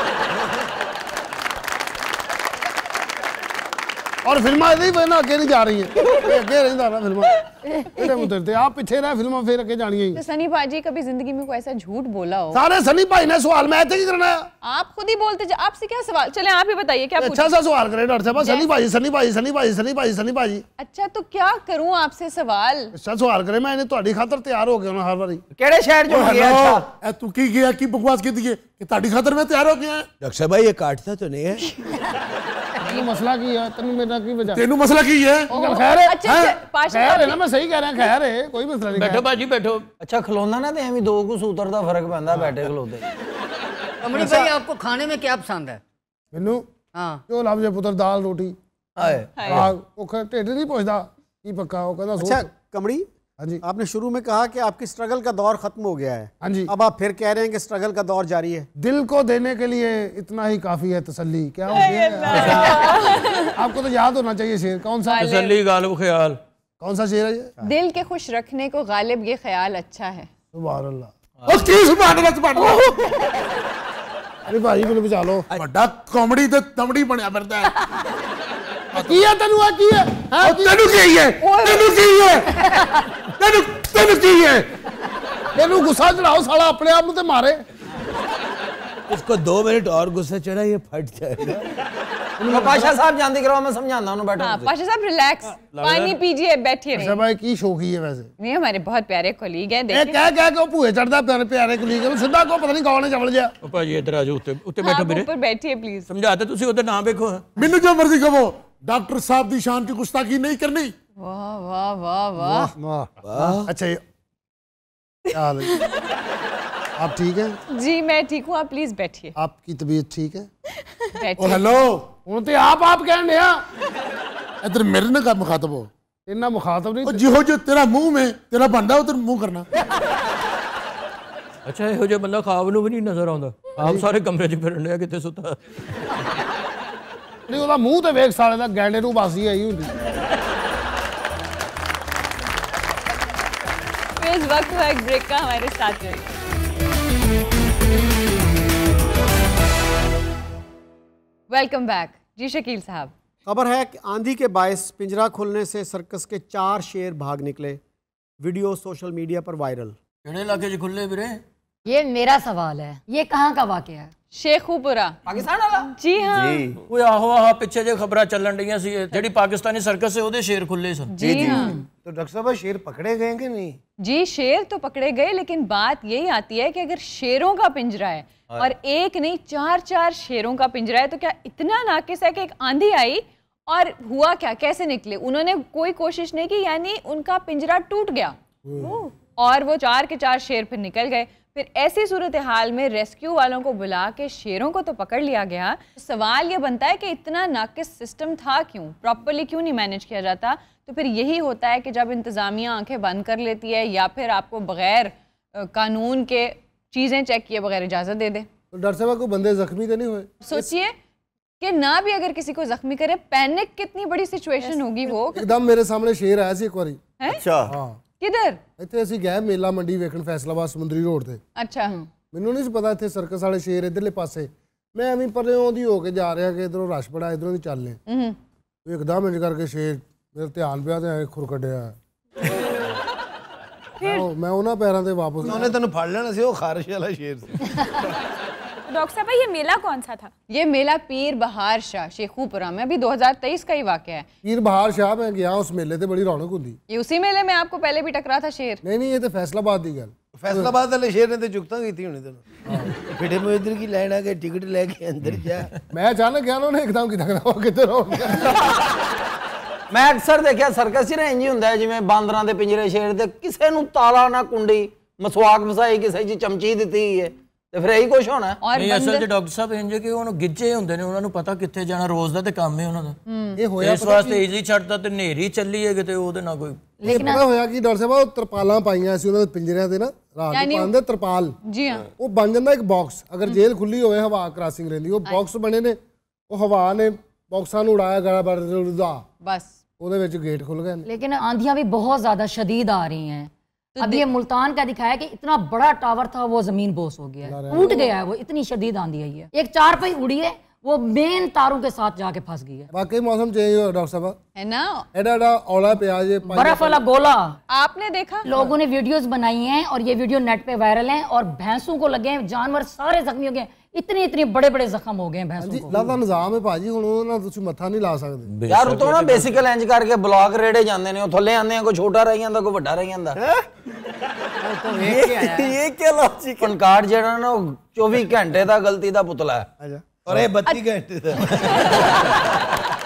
और फिल्मां ਇਹਦੀ ਵਜ੍ਹਾ ਨਾਲ ਅੱਗੇ ਨਹੀਂ ਜਾ ਰਹੀਆਂ, ਇਹ ਅੱਗੇ ਰਹਿੰਦਾ ਨਾ ਫਿਲਮਾਂ ਇਹਦੇ ਮੁੱਦੇ ਤੇ। ਆਪ ਪਿੱਛੇ ਰਹਿ, ਫਿल्मां फिर ਅੱਗੇ ਜਾਣੀਆਂ ही। तो सनी भाजी कभी जिंदगी में कोई ऐसा झूठ बोला हो? सारे सनी भाई ने सवाल मैं इतने की करना है? आप खुद ही बोलते जा, आपसे क्या सवाल? चले आप ही बताइए क्या अच्छा सा सवाल करे डॉक्टर साहब। सनी भाई सनी भाई सनी भाई सनी भाई सनी भाई अच्छा तो क्या करूं आपसे सवाल? अच्छा सवाल करे, मैं इन्हें ਤੁਹਾਡੀ ਖਾਤਰ ਤਿਆਰ ਹੋ ਗਿਆ ਹਰ ਵਾਰੀ। ਕਿਹੜੇ ਸ਼ਹਿਰ ਚ ਹੋ ਗਿਆ? ਅੱਛਾ ए तू की गया की बकवास की दी है कि ਤੁਹਾਡੀ ਖਾਤਰ मैं तैयार हो गया। डॉक्टर साहब भाई ये काटता तो नहीं है? तेनू मसला की है? तेनू मेरा की वजह? तेनू मसला की है? खैर है, अच्छा अच्छा पाशा खैर है ना, मैं सही कह रहा खैर है, कोई मसला नहीं। ਬੈਠੋ ਭਾਜੀ ਬੈਠੋ। अच्छा खिलौना ना तो एवं दो कुछ सूतर का फर्क पैंदा बैठे खिलौते। कमड़ी भाई आपको खाने में क्या पसंद है? मैनू हाँ जो लभ जे पुत्र दाल रोटी हाय साग, वो ढिड नहीं पुछदा की पक्का, वो कहदा अच्छा सोच। कमड़ी, हाँ जी आपने शुरू में कहा कि आपकी स्ट्रगल का दौर खत्म हो गया है, हाँ जी। अब आप फिर कह रहे हैं कि स्ट्रगल का दौर जारी है। दिल को देने के लिए इतना ही काफी है तसल्ली। क्या हो गया? आपको तो याद होना चाहिए शेर। कौन सा तसल्ली गालिब ख्याल। कौन सा शेर है ये? दिल के खुश रखने को गालिब ये ख्याल अच्छा है। सुभान अल्लाह। ओ की सुभान अल्लाह सुभान अल्लाह। अरे भाई मैंने बचा लो। ਵੱਡਾ ਕਾਮੇਡੀ ਤੇ ਤਮੜੀ ਬਣਿਆ ਫਿਰਦਾ ਹੈ। की है तेनू? आ की है? हां ਤੈਨੂੰ ਕੀ ਹੈ? ਤੈਨੂੰ ਕੀ ਹੈ? ਤੈਨੂੰ ਤੈਨੂੰ ਕੀ ਹੈ? तेनू गुस्सा चढ़ाओ साला अपने आप ते मारे। उसको दो मिनट और गुस्सा चढ़ा ये फट जाएगा। तो पाशा साहब जानती करो, मैं समझाता हूं बैठो। हाँ पाशा साहब रिलैक्स, पानी पीजिए, बैठिए। अच्छा भाई की शौकी है वैसे? नहीं हमारे बहुत प्यारे कोलीग हैं, ए देखिए। कह कह के भूए चढ़दा प्यारे प्यारे कुलीग ਨੂੰ ਸਿੱਧਾ ਕੋ ਪਤਾ ਨਹੀਂ ਕੌਣ ਹੈ ਚਵਲ ਜਿਹਾ। ਉਹ ਭਾਜੀ ਇੱਧਰ ਆ ਜਾਓ, ਉੱਤੇ ਉੱਤੇ ਬੈਠੋ आप ਵੀਰੇ। ऊपर बैठिए प्लीज। ਸਮਝਾਤੇ ਤੁਸੀਂ ਉਧਰ ਨਾ ਵੇਖੋ। ਮੈਨੂੰ ਜੋ ਮਰਜ਼ੀ ਕਹੋ, ਡਾਕਟਰ ਸਾਹਿਬ ਦੀ ਸ਼ਾਨ की गुस्ताखी नहीं करनी। वाह वाह वाह वाह वाह। अच्छा ये क्या हाल है? आप ठीक हैं? जी मैं ठीक हूँ, आप प्लीज बैठिए। आपकी तबीयत ठीक है? बैठिए। ओ हेलो, ਹੁਣ ਤੇ ਆਪ ਆਪ ਕਹਿਣ ਡਿਆ। इधर मेरे ना का मुखातब हो। ਇੰਨਾ ਮੁਖਾਤਬ ओ ਨਹੀਂ। जिहो जो तेरा मुंह में तेरा भांडा उधर मुंह करना। ਅੱਛਾ ਇਹੋ ਜਿਹਾ ਬੰਦਾ ਖਾਬ ਨੂੰ ਵੀ ਨਹੀਂ ਨਜ਼ਰ ਆਉਂਦਾ, ਆਪ ਸਾਰੇ ਕਮਰੇ 'ਚ ਫਿਰਨ ਡਿਆ ਕਿਤੇ ਸੁੱਤਾ। ਨਹੀਂ ਉਹਦਾ ਮੂੰਹ ਤੇ ਵੇਖ ਸਾਲੇ ਦਾ, ਗੈਂਡੇ ਨੂੰ ਬਾਸੀ ਆਈ ਹੁੰਦੀ। तो इस वक्त हुआ एक ब्रेक का, हमारे साथ रहिए। वेलकम बैक जी शकील साहब। खबर है कि आंधी के बायस पिंजरा खुलने से सर्कस के चार शेर भाग निकले, वीडियो सोशल मीडिया पर वायरल। ਕਿਹੜੇ ਇਲਾਕੇ 'ਚ ਖੁੱਲੇ ਵੀਰੇ? ये मेरा सवाल है, ये कहाँ का वाकया है? शेखुपुरा पाकिस्तान वाला? जी हाँ ਓਏ ਆਹੋ ਆਹ ਪਿੱਛੇ ਜੇ ਖਬਰਾਂ ਚੱਲਣ ਡੀਆਂ ਸੀ, ਜਿਹੜੀ ਪਾਕਿस्तानी सर्कस है ਉਹਦੇ ਸ਼ੇਰ ਖੁੱਲੇ ਸਨ। जी हाँ तो डॉक्टर साहब शेर पकड़े गए कि नहीं? जी शेर तो पकड़े गए, लेकिन बात यही आती है कि अगर शेरों का पिंजरा है और एक नहीं चार चार शेरों का पिंजरा है, तो क्या इतना नाकिस है कि एक आंधी आई और हुआ क्या, कैसे निकले? उन्होंने कोई कोशिश नहीं की, यानी उनका पिंजरा टूट गया और वो चार के चार शेर फिर निकल गए। फिर ऐसी सूरत हाल में रेस्क्यू वालों को बुला के शेरों को तो पकड़ लिया गया। तो सवाल ये बनता है कि इतना नाकिस सिस्टम था क्यों, प्रॉपरली क्यों नहीं मैनेज किया जाता। तो फिर यही होता है कि जब इंतज़ामिया आंखें बंद कर लेती है या फिर आपको बगैर कानून के चीज़ें चेक किए बगैर इजाज़त दे दे। तो डॉक्टर साहब को बंदे जख्मी तो नहीं हुए? सोचिए कि ना भी अगर किसी को जख्मी करे, पैनिक कितनी बड़ी सिचुएशन होगी वो। एकदम मेरे सामने शेर आया सी एक बारी। अच्छा हाँ किधर? ਇੱਥੇ ਅਸੀਂ ਗਏ ਮੇਲਾ ਮੰਡੀ ਵੇਖਣ ਫੈਸਲਾਬਾਦ ਸਮੁੰਦਰੀ ਰੋਡ ਤੇ। ਅੱਛਾ ਮੈਨੂੰ ਨਹੀਂ ਸੀ ਪਤਾ ਇੱਥੇ ਸਰਕਸ ਵਾਲੇ ਸ਼ੇਰ ਇਧਰਲੇ ਪਾਸੇ। ਮੈਂ ਐਵੇਂ ਪਰੇੋਂ ਦੀ ਹੋ ਕੇ ਜਾ ਰਿਹਾ ਕਿ ਇਧਰੋਂ ਰਸ਼ ਬੜਾ, ਇਧਰੋਂ ਦੀ ਚੱਲ ਲੈ। ਹੂੰ ਇੱਕਦਮ ਇੰਜ ਕਰਕੇ ਸ਼ੇਰ ਮੇਰੇ ਧਿਆਨ ਪਿਆ ਤੇ ਐ ਖੁਰ ਕੱਢਿਆ। ਫਿਰ ਮੈਂ ਉਹਨਾਂ ਪੈਰਾਂ ਤੇ ਵਾਪਸ। ਉਹਨੇ ਤੈਨੂੰ ਫੜ ਲੈਣਾ ਸੀ, ਉਹ ਖਾਰਿਸ਼ ਵਾਲਾ ਸ਼ੇਰ ਸੀ। डॉक्टर साहब ये मेला कौन सा था? ये मेला पीर बहार शाह शेखुपुरा में अभी दो हज़ार तेईस का ही वाकया है। पीर बहार शाह में गया उस मेले ते बड़ी रौनक होती। ये उसी मेले में आपको पहले भी टकरा था शेर? नहीं नहीं ये तो फैसलाबाद की गल। फैसलाबाद वाले शेर ने तो जुगता की थी होनी तेन बेटे में इधर की लाइन आ के टिकट लेके अंदर जा। मैं अचानक गया ना एकदम की तकना किधर हो गया। मैं अक्सर देखा सर्कस च इंज हुंदा है जिवें बांदरां दे पिंजरे शेर दे, किसे नूं ताला ना कुंडी, मसवाक फसाई किसे च चमची दित्ती है ਤੇ ਫਿਰ ਇਹੀ ਕੁਝ ਹੋਣਾ। ਨਹੀਂ ਅਸਲ 'ਚ ਡਾਕਟਰ ਸਾਹਿਬ ਇੰਜ ਕਿ ਉਹਨੂੰ ਗਿੱਜੇ ਹੁੰਦੇ ਨੇ, ਉਹਨਾਂ ਨੂੰ ਪਤਾ ਕਿੱਥੇ ਜਾਣਾ, ਰੋਜ਼ ਦਾ ਤੇ ਕੰਮ ਹੈ ਉਹਨਾਂ ਦਾ। ਇਹ ਹੋਇਆ ਇਸ ਵਾਸਤੇ ਈਜ਼ੀ ਛੱਡਦਾ ਤੇ ਨੇਰੀ ਚੱਲੀ ਹੈ ਕਿਤੇ ਉਹਦੇ ਨਾਲ ਕੋਈ। ਲੇਕਿਨ ਪਤਾ ਹੋਇਆ ਕਿ ਡਾਕਟਰ ਸਾਹਿਬ ਉਹ ਤਰਪਾਲਾਂ ਪਾਈਆਂ ਸੀ ਉਹਨਾਂ ਦੇ ਪਿੰਜਰਿਆਂ ਤੇ ਨਾ, ਰਾਤ ਨੂੰ ਪਾਉਂਦੇ ਤਰਪਾਲ। ਜੀ ਹਾਂ ਉਹ ਬਣ ਜਾਂਦਾ ਇੱਕ ਬਾਕਸ। ਅਗਰ ਜੇਲ੍ਹ ਖੁੱਲੀ ਹੋਵੇ ਹਵਾ ਕ੍ਰਾਸਿੰਗ ਰਹਿੰਦੀ, ਉਹ ਬਾਕਸ ਬਣੇ ਨੇ, ਉਹ ਹਵਾ ਨੇ ਬਾਕਸਾਂ ਨੂੰ ਉਡਾਇਆ ਗੜਾ ਬੜ ਦਾ ਬਸ ਉਹਦੇ ਵਿੱਚ ਗੇਟ ਖੁੱਲ ਗਏ। लेकिन आंधियां भी बहुत ज्यादा शदीद आ रही हैं। तो अब ये मुल्तान का दिखाया कि इतना बड़ा टावर था वो जमीन बोस हो गया है, टूट गया है, वो इतनी शदीद आंधी आई है। एक चार पाई उड़ी है, वो मेन तारों के साथ जाके फंस गई है। वाकई मौसम चेंज हुआ डॉक्टर साहब है ना, एडा एडा औला प्याज बर्फ वाला गोला आपने देखा? लोगों ने वीडियोस बनाई हैं और ये वीडियो नेट पे वायरल हैं और भैंसों को लगे हैं, जानवर सारे जख्मी हो गए, इतने इतने बड़े बड़े जख्म हो गए भैंसों को। लादा निजाम है भाजी, हुण ना तुसी मत्था नहीं ला सकदे यार। उतो ना बेसिकल इंज करके ब्लॉक रेड़े जांदे ने, ओ थल्ले आंदे हैं, कोई छोटा रह जांदा कोई बड़ा रह जांदा। ये क्या लॉजिक? पनकार्ड जेड़ा ना चौबीस घंटे दा गलती दा पुतला है और ये बत्तीस घंटे दा।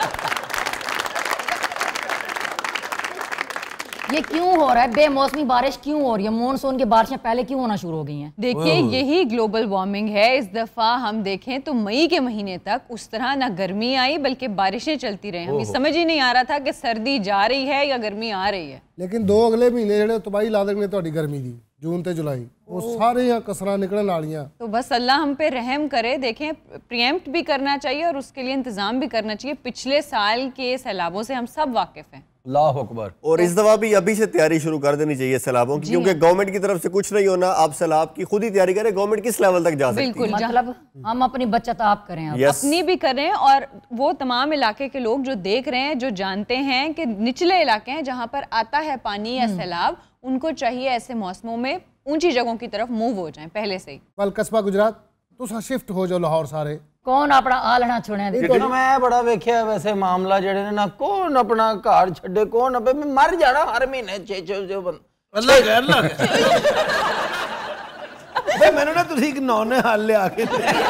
ये क्यों हो रहा है? बेमौसमी बारिश क्यों हो रही है? मॉनसून की बारिशें पहले क्यों होना शुरू हो गई हैं? देखिए यही ग्लोबल वार्मिंग है। इस दफा हम देखें तो मई के महीने तक उस तरह ना गर्मी आई बल्कि बारिशें चलती रही। हमें समझ ही नहीं आ रहा था कि सर्दी जा रही है या गर्मी आ रही है। लेकिन दो अगले महीने जेड़े तबाही ला देंगे तुहाडी गर्मी दी, जून ते जुलाई, वो सारे यहाँ कसरां निकलण वालियां। तो बस अल्लाह हम पे रहम करे। देखें प्रीएम्प्ट भी करना चाहिए और उसके लिए इंतजाम भी करना चाहिए। पिछले साल के सैलाबों से हम सब वाकिफ हैं। अल्लाह अकबर। और इस दफा भी अभी से तैयारी शुरू कर देनी चाहिए सैलाबों की, क्योंकि गवर्नमेंट की तरफ से कुछ नहीं होना। आप सैलाब की खुद ही तैयारी करें, गवर्नमेंट किस लेवल तक जा सकती है? मतलब हम अपनी बचत आप करें, आप yes. अपनी भी करें और वो तमाम इलाके के लोग जो देख रहे हैं, जो जानते हैं कि निचले इलाके हैं जहाँ पर आता है पानी या सैलाब, उनको चाहिए ऐसे मौसमों में ऊंची जगहों की तरफ मूव हो जाएं पहले से ही। कल कस्बा गुजरात तुसा शिफ्ट हो जाओ लाहौर सारे। कौन अपना आलना छुड़े? मैं बड़ा वेख्या वैसे मामला जेड़े ने ना, कौन अपना घर छड्डे, कौन अबे मैं मर जाना हर महीने छे छे जो बन अल्लाह कर अल्लाह बे मैंने ना तुसी एक नौने हाल ले आके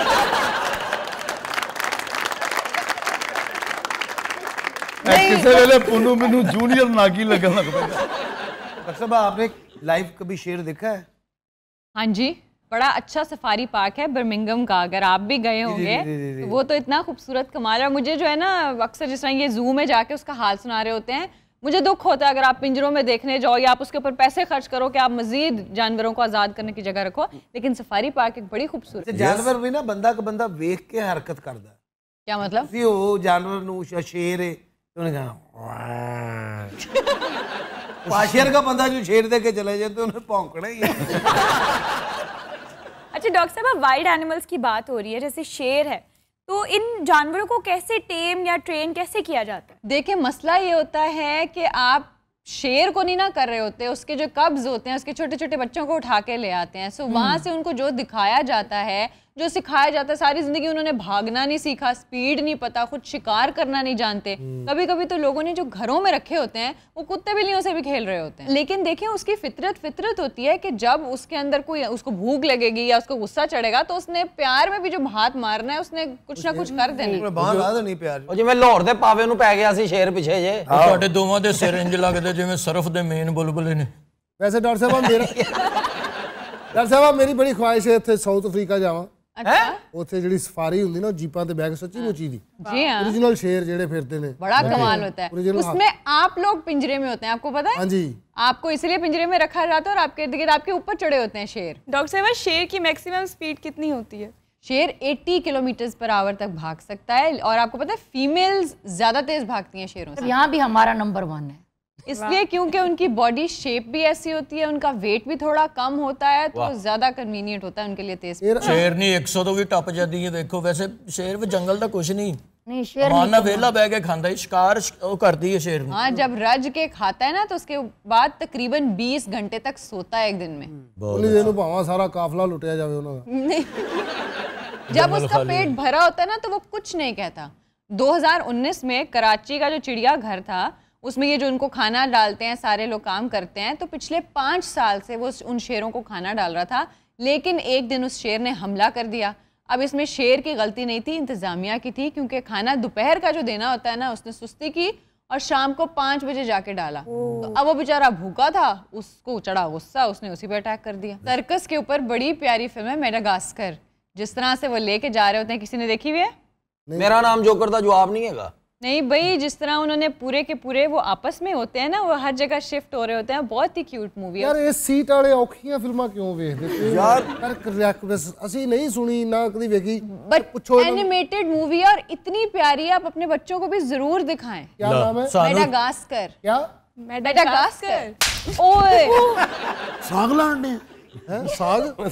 किसे वेले पुन्नू मेनू जूनियर नागी लगन लग पैंदा। डॉक्टर साहब आपने लाइव कभी शेर देखा है? हाँ जी, बड़ा अच्छा सफारी पार्क है बर्मिंघम का, अगर आप भी गए होंगे तो वो तो इतना खूबसूरत कमाल है। मुझे जो है ना अक्सर जिस तरह ये जू में जाके उसका हाल सुना रहे होते हैं, मुझे दुख होता है अगर आप पिंजरों में देखने जाओ या आप उसके ऊपर पैसे खर्च करो कि आप मजीद जानवरों को आजाद करने की जगह रखो, लेकिन सफारी पार्क एक बड़ी खूबसूरत जानवर भी ना बंदा का बंदा वेख के हरकत करता है। क्या मतलब? वो जानवर नू शेर है तो उन्हें कहा शेर का बंदा जो शेर दे के चले जाए तो उन्हें भौंकना ही है। अच्छा डॉक्टर साहब, वाइल्ड एनिमल्स की बात हो रही है, जैसे शेर है, तो इन जानवरों को कैसे टेम या ट्रेन कैसे किया जाता है? देखिए मसला ये होता है कि आप शेर को नहीं ना कर रहे होते, उसके जो कब्ज होते हैं उसके छोटे छोटे बच्चों को उठा के ले आते हैं। सो वहाँ से उनको जो दिखाया जाता है, जो सिखाया जाता है, सारी जिंदगी उन्होंने भागना नहीं सीखा, स्पीड नहीं पता, खुद शिकार करना नहीं जानते। कभी कभी तो लोगों ने जो घरों में रखे होते हैं वो कुत्ते बिल्लियों से भी खेल रहे होते हैं। लेकिन देखिए उसकी फितरत फितरत होती है कि जब उसके अंदर कोई उसको भूख लगेगी या उसको गुस्सा चढ़ेगा तो उसने प्यार में भी जो हाथ मारना है उसने कुछ ना कुछ कर देना। जिवें लाहौर दे पावे नूं पै गया सी शेर पिछे जे, ਤੁਹਾਡੇ ਦੋਵਾਂ ਦੇ ਸਿਰ ਇੰਜ ਲੱਗਦੇ ਜਿਵੇਂ ਸਰਫ ਦੇ ਮੇਨ ਬੁਲਬੁਲੇ ਨੇ। वैसे डॉक्टर साहब मेरा ਡਾਕਟਰ ਸਾਹਿਬ ਮੇਰੀ ਬੜੀ ਖੁਆਇਸ਼ ਹੈ ਇੱਥੇ ਸਾਊਥ ਅਫਰੀਕਾ ਜਾਵਾਂ। अच्छा ਉੱਥੇ ਜਿਹੜੀ ਸਫਾਰੀ ਹੁੰਦੀ ਨਾ जीपां ਤੇ ਬੈਗ सच्ची मुची दी जी हाँ ओरिजिनल शेर जेड़े फिरते ने बड़ा कमाल होता है। उसमें आप लोग पिंजरे में होते हैं, आपको पता है? हाँ जी। आपको इसलिए पिंजरे में रखा जाता है और आपके इर्द गिर्द आपके ऊपर चढ़े होते हैं शेर। डॉक्टर साहब शेर की मैक्सिमम स्पीड कितनी होती है? शेर अस्सी किलोमीटर पर आवर तक भाग सकता है और आपको पता है फीमेल्स ज्यादा तेज भागती हैं शेरों से। यहाँ भी हमारा नंबर वन है, इसलिए क्योंकि उनकी बॉडी शेप भी ऐसी होती है, उनका वेट भी थोड़ा कम होता है, तो ज्यादा कन्वीनियंट होता है उनके लिए तेज। शेर नहीं एक सौ तो भी टप जाती है। देखो वैसे शेर भी जंगल का कुछ नहीं नहीं शेर माना वेला बह के खांदा है, शिकार वो करती है शेर। हाँ जब रज के खाता है ना तो उसके बाद तकरीबन बीस घंटे तक सोता है एक दिन में। सारा काफला लुटिया जावे उन्होंने। जब उसका पेट भरा होता है ना तो वो कुछ नहीं कहता। दो हज़ार उन्नीस में कराची का जो चिड़िया घर था उसमें ये जो उनको खाना डालते हैं, सारे लोग काम करते हैं, तो पिछले पाँच साल से वो उन शेरों को खाना डाल रहा था, लेकिन एक दिन उस शेर ने हमला कर दिया। अब इसमें शेर की गलती नहीं थी, इंतज़ामिया की थी, क्योंकि खाना दोपहर का जो देना होता है ना, उसने सुस्ती की और शाम को पाँच बजे जाके डाला। तो अब वो बेचारा भूखा था, उसको चढ़ा गुस्सा, उसने उसी पर अटैक कर दिया। सर्कस के ऊपर बड़ी प्यारी फिल्म है मेडागास्कर, जिस तरह से वो लेके जा रहे होते हैं, किसी ने देखी हुई है? मेरा नाम जोकर था, जवाब नहीं है। नहीं भाई, जिस तरह उन्होंने पूरे के पूरे वो आपस में होते हैं ना, वो हर जगह शिफ्ट हो रहे होते हैं, बहुत ही क्यूट मूवी है। यार ये सीट वाले औखियां फिल्मां क्यों वेखदे यार? रिक्वेस्ट ਅਸੀਂ नहीं सुनी ना कभी वेखी, बट पूछो एनिमेटेड मूवी है और इतनी प्यारी है, आप अपने बच्चों को भी जरूर दिखाएं। क्या नाम है? मेडागास्कर। क्या? मेडागास्कर। ओए साग लाने हैं? साग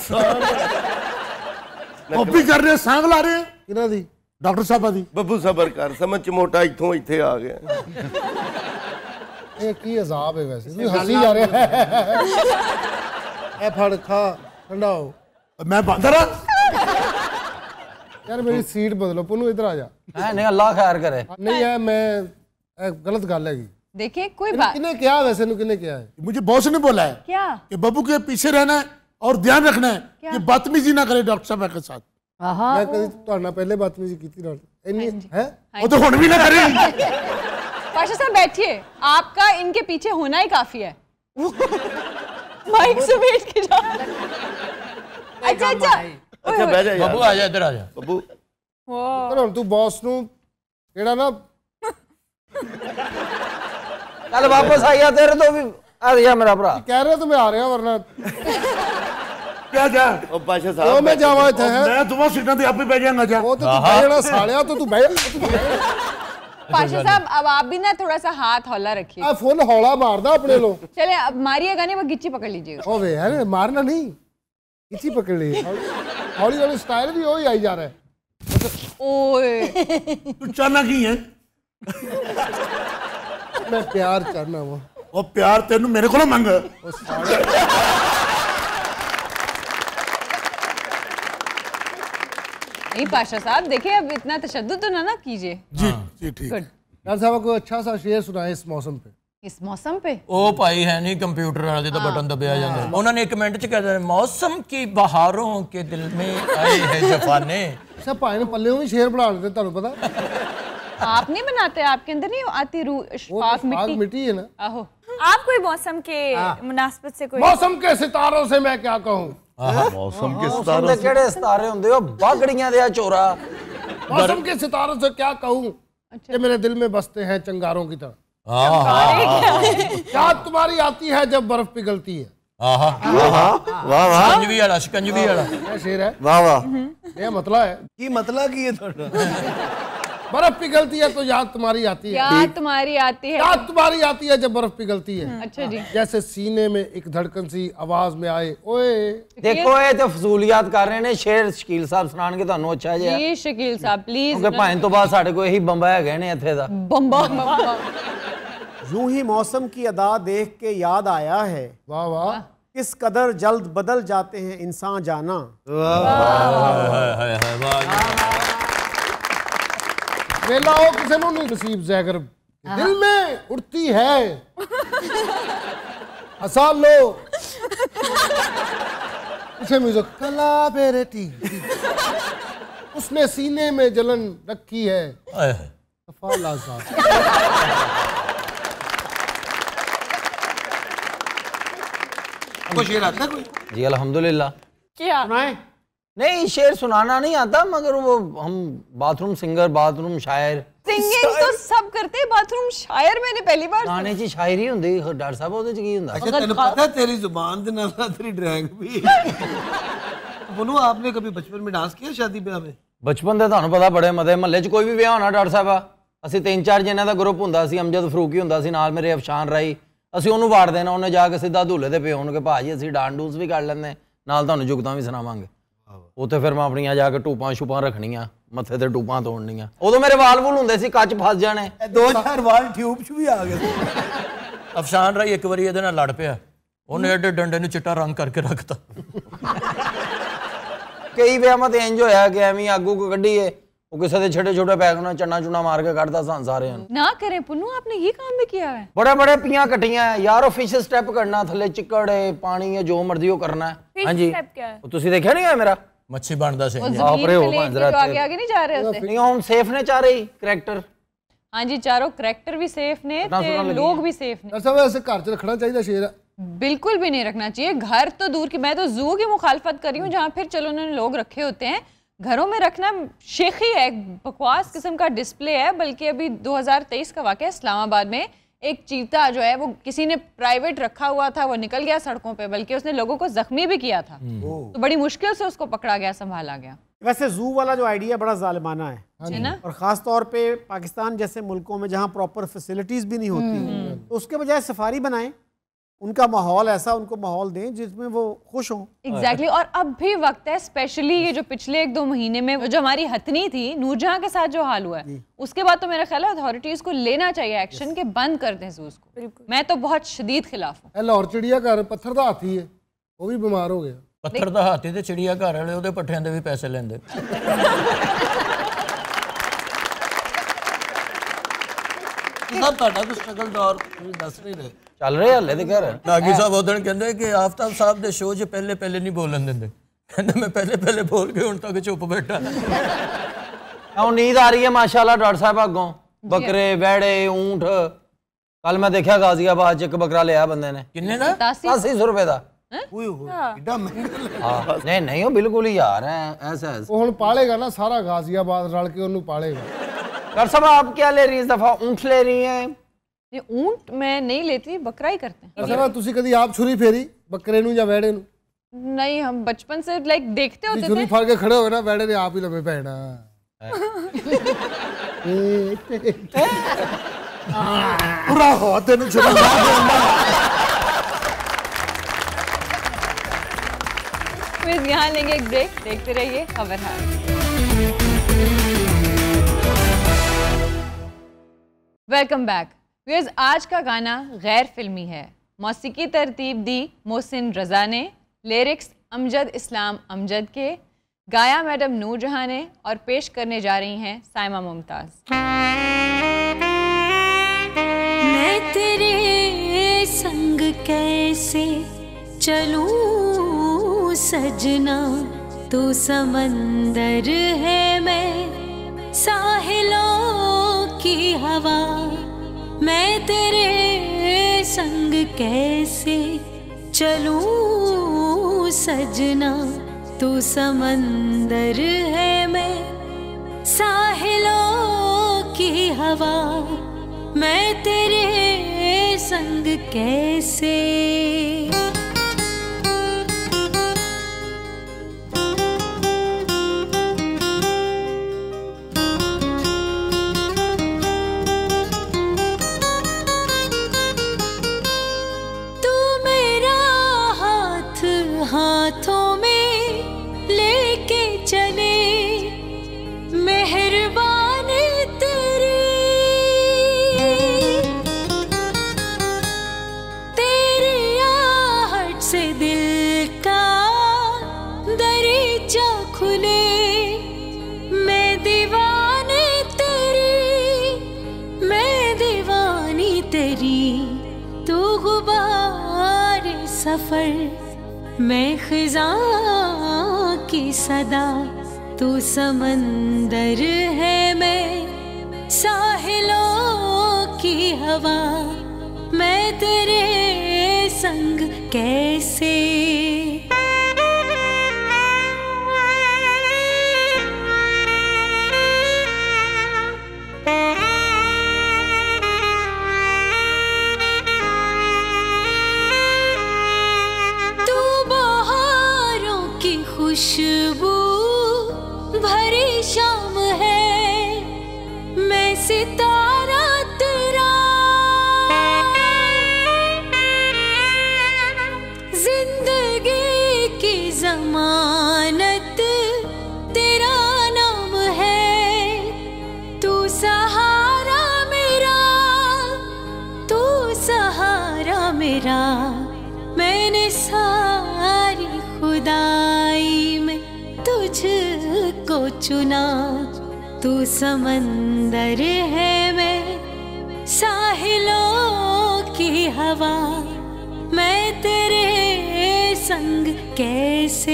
कॉपी कर रहे, साग ला रहे किना दी? डॉक्टर साहब दी। ਬੱਬੂ ਸਬਰ ਕਰ, ਸਮਝ ਚ ਮੋਟਾ ਇੱਥੋਂ ਇੱਥੇ ਆ ਗਿਆ। ਇਹ ਕੀ ਅਜ਼ਾਬ ਹੈ ਵੈਸੇ, ਤੂੰ ਹੱਸੀ ਜਾ ਰਿਹਾ ਹੈ। ਇਹ ਫੜ ਖਾ ਠੰਡਾ ਹੋ। मैं बंदर यार मेरी सीट बदलो, पुनू इधर आ जा। नहीं अल्लाह खैर करे। नहीं है, मैं गलत गल है। देखिए कोई बात किने क्या वैसे नु किने क्या है? मुझे बॉस ने बोला है क्या कि बब्बू के पीछे रहना है और ध्यान रखना है कि बदतमीजी ना करे डॉक्टर साहब के साथ। मैं कभी ਤੁਹਾਡੇ ਨਾਲ ਪਹਿਲੇ बदतमीजी की थी इन्नी है? वो तो हुन भी ना करे। पाशा साहब बैठिए, आपका इनके पीछे होना ही काफी है। माइक से बैठ के जा। अच्छा अच्छा अच्छा बैठ जा बब्बू, आ जा इधर आ जा बब्बू। चलो तू बॉस नु केड़ा ना चल वापस आ गया, तेरे तो भी आ गया मेरा भरा। कह रहे तो मैं आ रहा वरना क्या जा? ओ पाशा वो साहब मैं जावा इथे है। मैं दोबारा सीटां ते आपे बैठ जाऊंगा जा। वो तो तू बैठना सालिया, तो तू बैठ। पाशा साहब अब आप भी ना थोड़ा सा हाथ हौला रखिए। आ फुल हौला मारदा अपने लो। चले अब मारिएगा नहीं, वो गिच्ची पकड़ लीजिएगा। ओवे यार मारना नहीं, गिच्ची पकड़ ली। हौली हौली स्टाइल भी वही आई जा रहा है। ओए तू चाहना की है? मैं प्यार करना वो। ओ प्यार तेनू मेरे को ना मंग। नहीं पाशा साहब देखिए, अब इतना तशद्दुद तो ना ना कीजिए। जी जी ठीक। डॉक्टर साहब को अच्छा सा शेर सुनाए इस मौसम पे। इस मौसम पे ਉਹ ਭਾਈ ਹੈ ਨਹੀਂ ਕੰਪਿਊਟਰ ਵਾਲੇ ਦਾ ਬਟਨ ਦਬਿਆ ਜਾਂਦਾ। ਉਹਨਾਂ ਨੇ ਇੱਕ ਮਿੰਟ ਚ ਕਹਿ ਦਿੰਦੇ मौसम की बहारों के दिल में आए हैं जफाने। सब भाई ने पल्ले भी शेर बना लेते, ਤੁਹਾਨੂੰ पता? आप नहीं बनाते, आपके अंदर नहीं आती रूह इश्फाक मिट्टी मिट्टी है ना। आहो आप कोई मौसम के मुनासबत से कोई मौसम के सितारों से मैं क्या कहूँ? मौसम के सितारों से केड़े सितारे हुंदे हो बागड़ियां दे चोरा। मौसम के सितारों से क्या कहूँ कि मेरे दिल में बसते हैं चंगारों की तरह। याद तुम्हारी आती है जब बर्फ पिघलती है। वाह वाह शिकंजवी वाला, शिकंजवी वाला क्या शेर है? वाह वाह। ये मतलब है की मतलब की है थोड़ा। बर्फ पिघलती है तो याद तुम्हारी आती है। याद तुम्हारी आती है याद तुम्हारी आती है जब बर्फ पिघलती है। अच्छा जी। जैसे सीने में एक धड़कन सी आवाज में आए ओए। देखो ये तो फजूलियात कर रहे ने, शेर शकील साहब सुनान के ਤੁਹਾਨੂੰ अच्छा जिहा। जी शकील साहब प्लीज। क्योंकि भाई तो बाद साडे को यही बंबा है ने इथे दा बंबा। यूं ही मौसम की अदा देख के याद आया है, वाह वाह, किस कदर जल्द बदल जाते हैं इंसान जाना। वेला हो किसी ਨੂੰ नहीं नसीब जैगर दिल में उड़ती है। हंसा लो उसे म्यूजिक कला बेरेटी, उसने सीने में जलन रखी है। आपको शेर आता है कोई? जी अल्हम्दुलिल्लाह। क्या सुनाए? नहीं शेर सुनाना नहीं आता, मगर वो हम बाथरूम सिंगर, बाथरूम शायर। सिंगिंग तो सब करते हैं, बाथरूम शायर मैंने पहली बार गाने ची शायरी हुंदी डॉक्टर साहब ओदे च की हुंदा? अच्छा तेरे पता है तेरी जुबान दे नाल तेरी ड्राइंग भी बोलो। आपने कभी बचपन में डांस किया शादी ब्याह में? बचपन दे ਤੁਹਾਨੂੰ पता बड़े मते महल्ले च कोई भी ब्याह होना डॉक्टर साहब ਅਸੀਂ तीन चार जने ਦਾ ग्रुप ਹੁੰਦਾ ਸੀ, ਅਮਜਦ ਫਰੂਕੀ ਹੁੰਦਾ ਸੀ ਨਾਲ ਮੇਰੇ ਅਫਸ਼ਾਨ ਰਾਈ, ਅਸੀਂ ਉਹਨੂੰ ਵਾੜ ਦੇਣਾ, ਉਹਨੇ ਜਾ ਕੇ ਸਿੱਧਾ ਧੂਲੇ ਤੇ ਪਿਓ ਉਹਨੂੰ ਕਿ ਭਾਜੀ ਅਸੀਂ ਡਾਂਸ ਡੂਸ ਵੀ ਕਰ ਲੈਂਦੇ ਨਾਲ ਤੁਹਾਨੂੰ ਜੁਗਤਾਂ ਵੀ ਸੁਣਾਵਾਂਗੇ। ਉੱਥੇ ਫਿਰ ਮੈਂ ਆਪਣੀਆਂ ਜਾ ਕੇ ਟੂਪਾਂ ਛੁਪਾਂ ਰੱਖਣੀਆਂ, ਮੱਥੇ ਤੇ ਟੂਪਾਂ ਤੋੜਨੀਆਂ। ਉਦੋਂ ਮੇਰੇ ਵਾਲ ਵੂਲ ਹੁੰਦੇ ਸੀ ਕੱਚ ਫਸ ਜਾਣੇ, ਦੋ ਚਾਰ ਵਾਲ ਟਿਊਬ ਚ ਵੀ ਆ ਗਏ। ਅਫਸ਼ਾਨ ਰਾਈ ਇੱਕ ਵਾਰੀ ਇਹਦੇ ਨਾਲ ਲੜ ਪਿਆ, ਉਹਨੇ ਐਡੇ ਡੰਡੇ ਨੂੰ ਚਿੱਟਾ ਰੰਗ ਕਰਕੇ ਰੱਖਤਾ। ਕਈ ਵਿਆਹਾਂ ਤੇ ਇੰਜ ਹੋਇਆ ਕਿ ਐਵੇਂ ਆਗੂ ਕੋ ਕੱਢੀਏ, वो किसी के छोटे छोटे पैक ना चन्ना चुना मार के काटता सान सारे ना करें पुन्नू, आपने ये काम भी किया है? बड़े बड़े पियां कटियां है यार, फिश स्टेप करना, थले चिकड़ है, पानी है, जो मर्जी हो करना है। हां जी तुसी देखा नहीं है मेरा मच्छी बनदा से आपरे हो तो आगे आगे नहीं जा रहे होते नहीं हम सेफ ने चाह रही करैक्टर। हां जी चारों करैक्टर भी सेफ ने ते लोग भी सेफ ने। ऐसा वैसे घर च रखना चाहिए शेर? बिल्कुल भी नहीं रखना चाहिए। घर तो दूर की, मैं तो जू की मुखालफत कर रही हूँ जहाँ फिर चलो उन्होंने लोग रखे होते हैं। घरों में रखना शेखी है, बकवास किस्म का डिस्प्ले है। बल्कि अभी दो हज़ार तेईस का वाक़या इस्लामाबाद में एक चीता जो है वो किसी ने प्राइवेट रखा हुआ था, वो निकल गया सड़कों पे, बल्कि उसने लोगों को जख्मी भी किया था। तो बड़ी मुश्किल से उसको पकड़ा गया, संभाला गया। वैसे जू वाला जो आइडिया बड़ा जालिमाना है, है ना? और ख़ास तौर पे पाकिस्तान जैसे मुल्कों में जहाँ प्रॉपर फैसिलिटीज़ भी नहीं होती, तो उसके बजाय सफारी बनाएं, उनका माहौल ऐसा उनको माहौल दें जिसमें वो खुश हों। Exactly exactly. और अब भी वक्त है, स्पेशली ये जो पिछले एक दो महीने में जो हमारी हथनी थी नूरजहां के साथ जो हाल हुआ है, उसके बाद तो मेरा ख्याल है अथॉरिटीज को लेना चाहिए एक्शन के बंद कर दें जूस को। मैं तो बहुत शदीद खिलाफ हूँ। लाहौर चिड़ियाघर पत्थर दा हाथी है, वो भी बीमार हो गया। पत्थर दा हाथी ते चिड़ियाघर वाले ਉਹਦੇ ਪੱਠਿਆਂ ਦੇ ਵੀ ਪੈਸੇ ਲੈਂਦੇ। साहब ਤੁਹਾਡਾ ਕੋਈ ਸਟਰਗਲ ਦੌਰ ਤੁਸੀਂ ਦੱਸ ਨਹੀਂ ਰਹੇ? ਚੱਲ ਰਹੇ ਹੱਲੇ ਤੇ ਘਰ ਨਾਗੀ ਸਾਹਿਬ ਉਦੋਂ ਕਹਿੰਦੇ ਕਿ ਆਫਤਾਬ ਸਾਹਿਬ ਦੇ ਸ਼ੋਅ 'ਚ ਪਹਿਲੇ ਪਹਿਲੇ ਨਹੀਂ ਬੋਲਣ ਦਿੰਦੇ, ਕਹਿੰਦਾ ਮੈਂ ਪਹਿਲੇ ਪਹਿਲੇ ਬੋਲ ਕੇ ਹੁਣ ਤੱਕ ਚੁੱਪ ਬੈਠਾ। ਹੁਣ ਨੀਂਦ ਆ ਰਹੀ ਹੈ ਮਾਸ਼ਾਅੱਲਾ ਡਾਕਟਰ ਸਾਹਿਬ ਅੱਗੋਂ ਬੱਕਰੇ ਵੈੜੇ ਊਂਠ। ਕੱਲ ਮੈਂ ਦੇਖਿਆ ਗਾਜ਼ੀਆਬਾਦ 'ਚ ਇੱਕ ਬੱਕਰਾ ਲਿਆ ਬੰਦੇ ਨੇ। ਕਿੰਨੇ ਦਾ? अस्सी सौ रुपए ਦਾ। ਓਏ ਹੋਏ ਕਿੱਡਾ ਮਹਿੰਗਾ। ਹਾਂ ਨਹੀਂ ਨਹੀਂ ਉਹ ਬਿਲਕੁਲ ਹੀ ਯਾਰ ਹੈ ਐਸਾ। ਉਹ ਹੁਣ ਪਾਲੇਗਾ ਨਾ ਸਾਰਾ ਗਾਜ਼ੀਆਬਾਦ ਰਲ ਕੇ ਉਹਨੂੰ ਪਾਲੇਗਾ। डॉक्टर साहब आप क्या ले रही है इस दफा? ऊंट ले रही हैं? ये ऊंट मैं नहीं लेती, बकरा ही करते हैं। अच्छा तुसी कभी आप छुरी फेरी बकरे नु या वेड़े नु? नहीं, हम बचपन से लाइक देखते होते थे। छुरी फाड़ के खड़े हो गए ना, वेड़े ने आप ही लगे पैना। पूरा हो तेनु छुरी फिर यहाँ लेंगे एक ब्रेक, देखते रहिए खबरहार। Welcome back viewers. आज का गाना गैर फिल्मी है। मौसीकी तरतीब दी मोहसिन रज़ा ने, लिरिक्स अमजद इस्लाम अमजद के, गाया मैडम नूरजहां ने और पेश करने जा रही हैं साइमा मुमताज़। मैं तेरे संग कैसे चलूं सजना, तू समंदर है मैं साहिलों की हवा, मैं तेरे संग कैसे चलूं सजना, तू समंदर है मैं साहिलों की हवा, मैं तेरे संग कैसे। हाथों में लेके चले मेहरबान तेरी, तेरी आहट से दिल का दरीचा खुले, मैं दीवानी तेरी, मैं दीवानी तेरी, तू गुबार सफर मैं खिज़ां की सदा, तू समंदर है मैं साहिलों की हवा, मैं तेरे संग कैसे। तू बहारों की खुशबू भरी शाम है, मैं सितारा तेरा, जिंदगी की जमानत तेरा नाम है। तू सहारा मेरा, तू सहारा मेरा, मैंने सारी खुदाई में तुझको चुना। तू समंदर है, मैं साहिलों की हवा, मैं तेरे संग कैसे।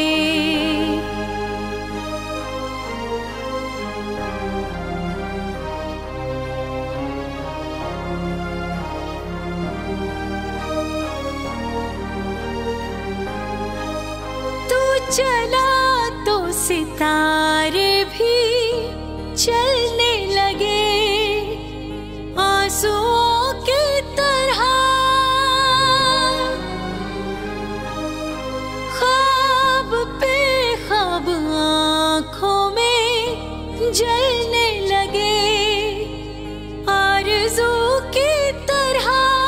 तू चला तो सितारे भी चलने लगे, आंसुओं की तरह ख्वाब पे ख्वाब आंखों में जलने लगे। आरज़ू की तरह,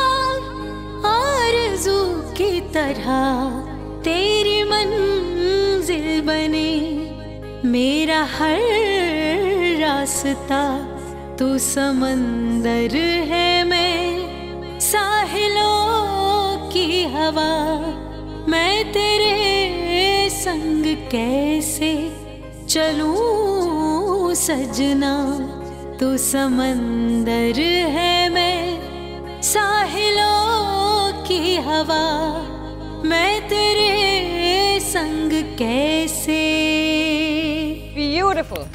आरज़ू की तरह तेरी मंजिल बने मेरा हर रास्ता। तू समंदर है, मैं साहिलों की हवा, मैं तेरे संग कैसे चलूं सजना। तू समंदर है, मैं साहिलों की हवा, मैं तेरे संग कैसे। ब्यूटीफुल।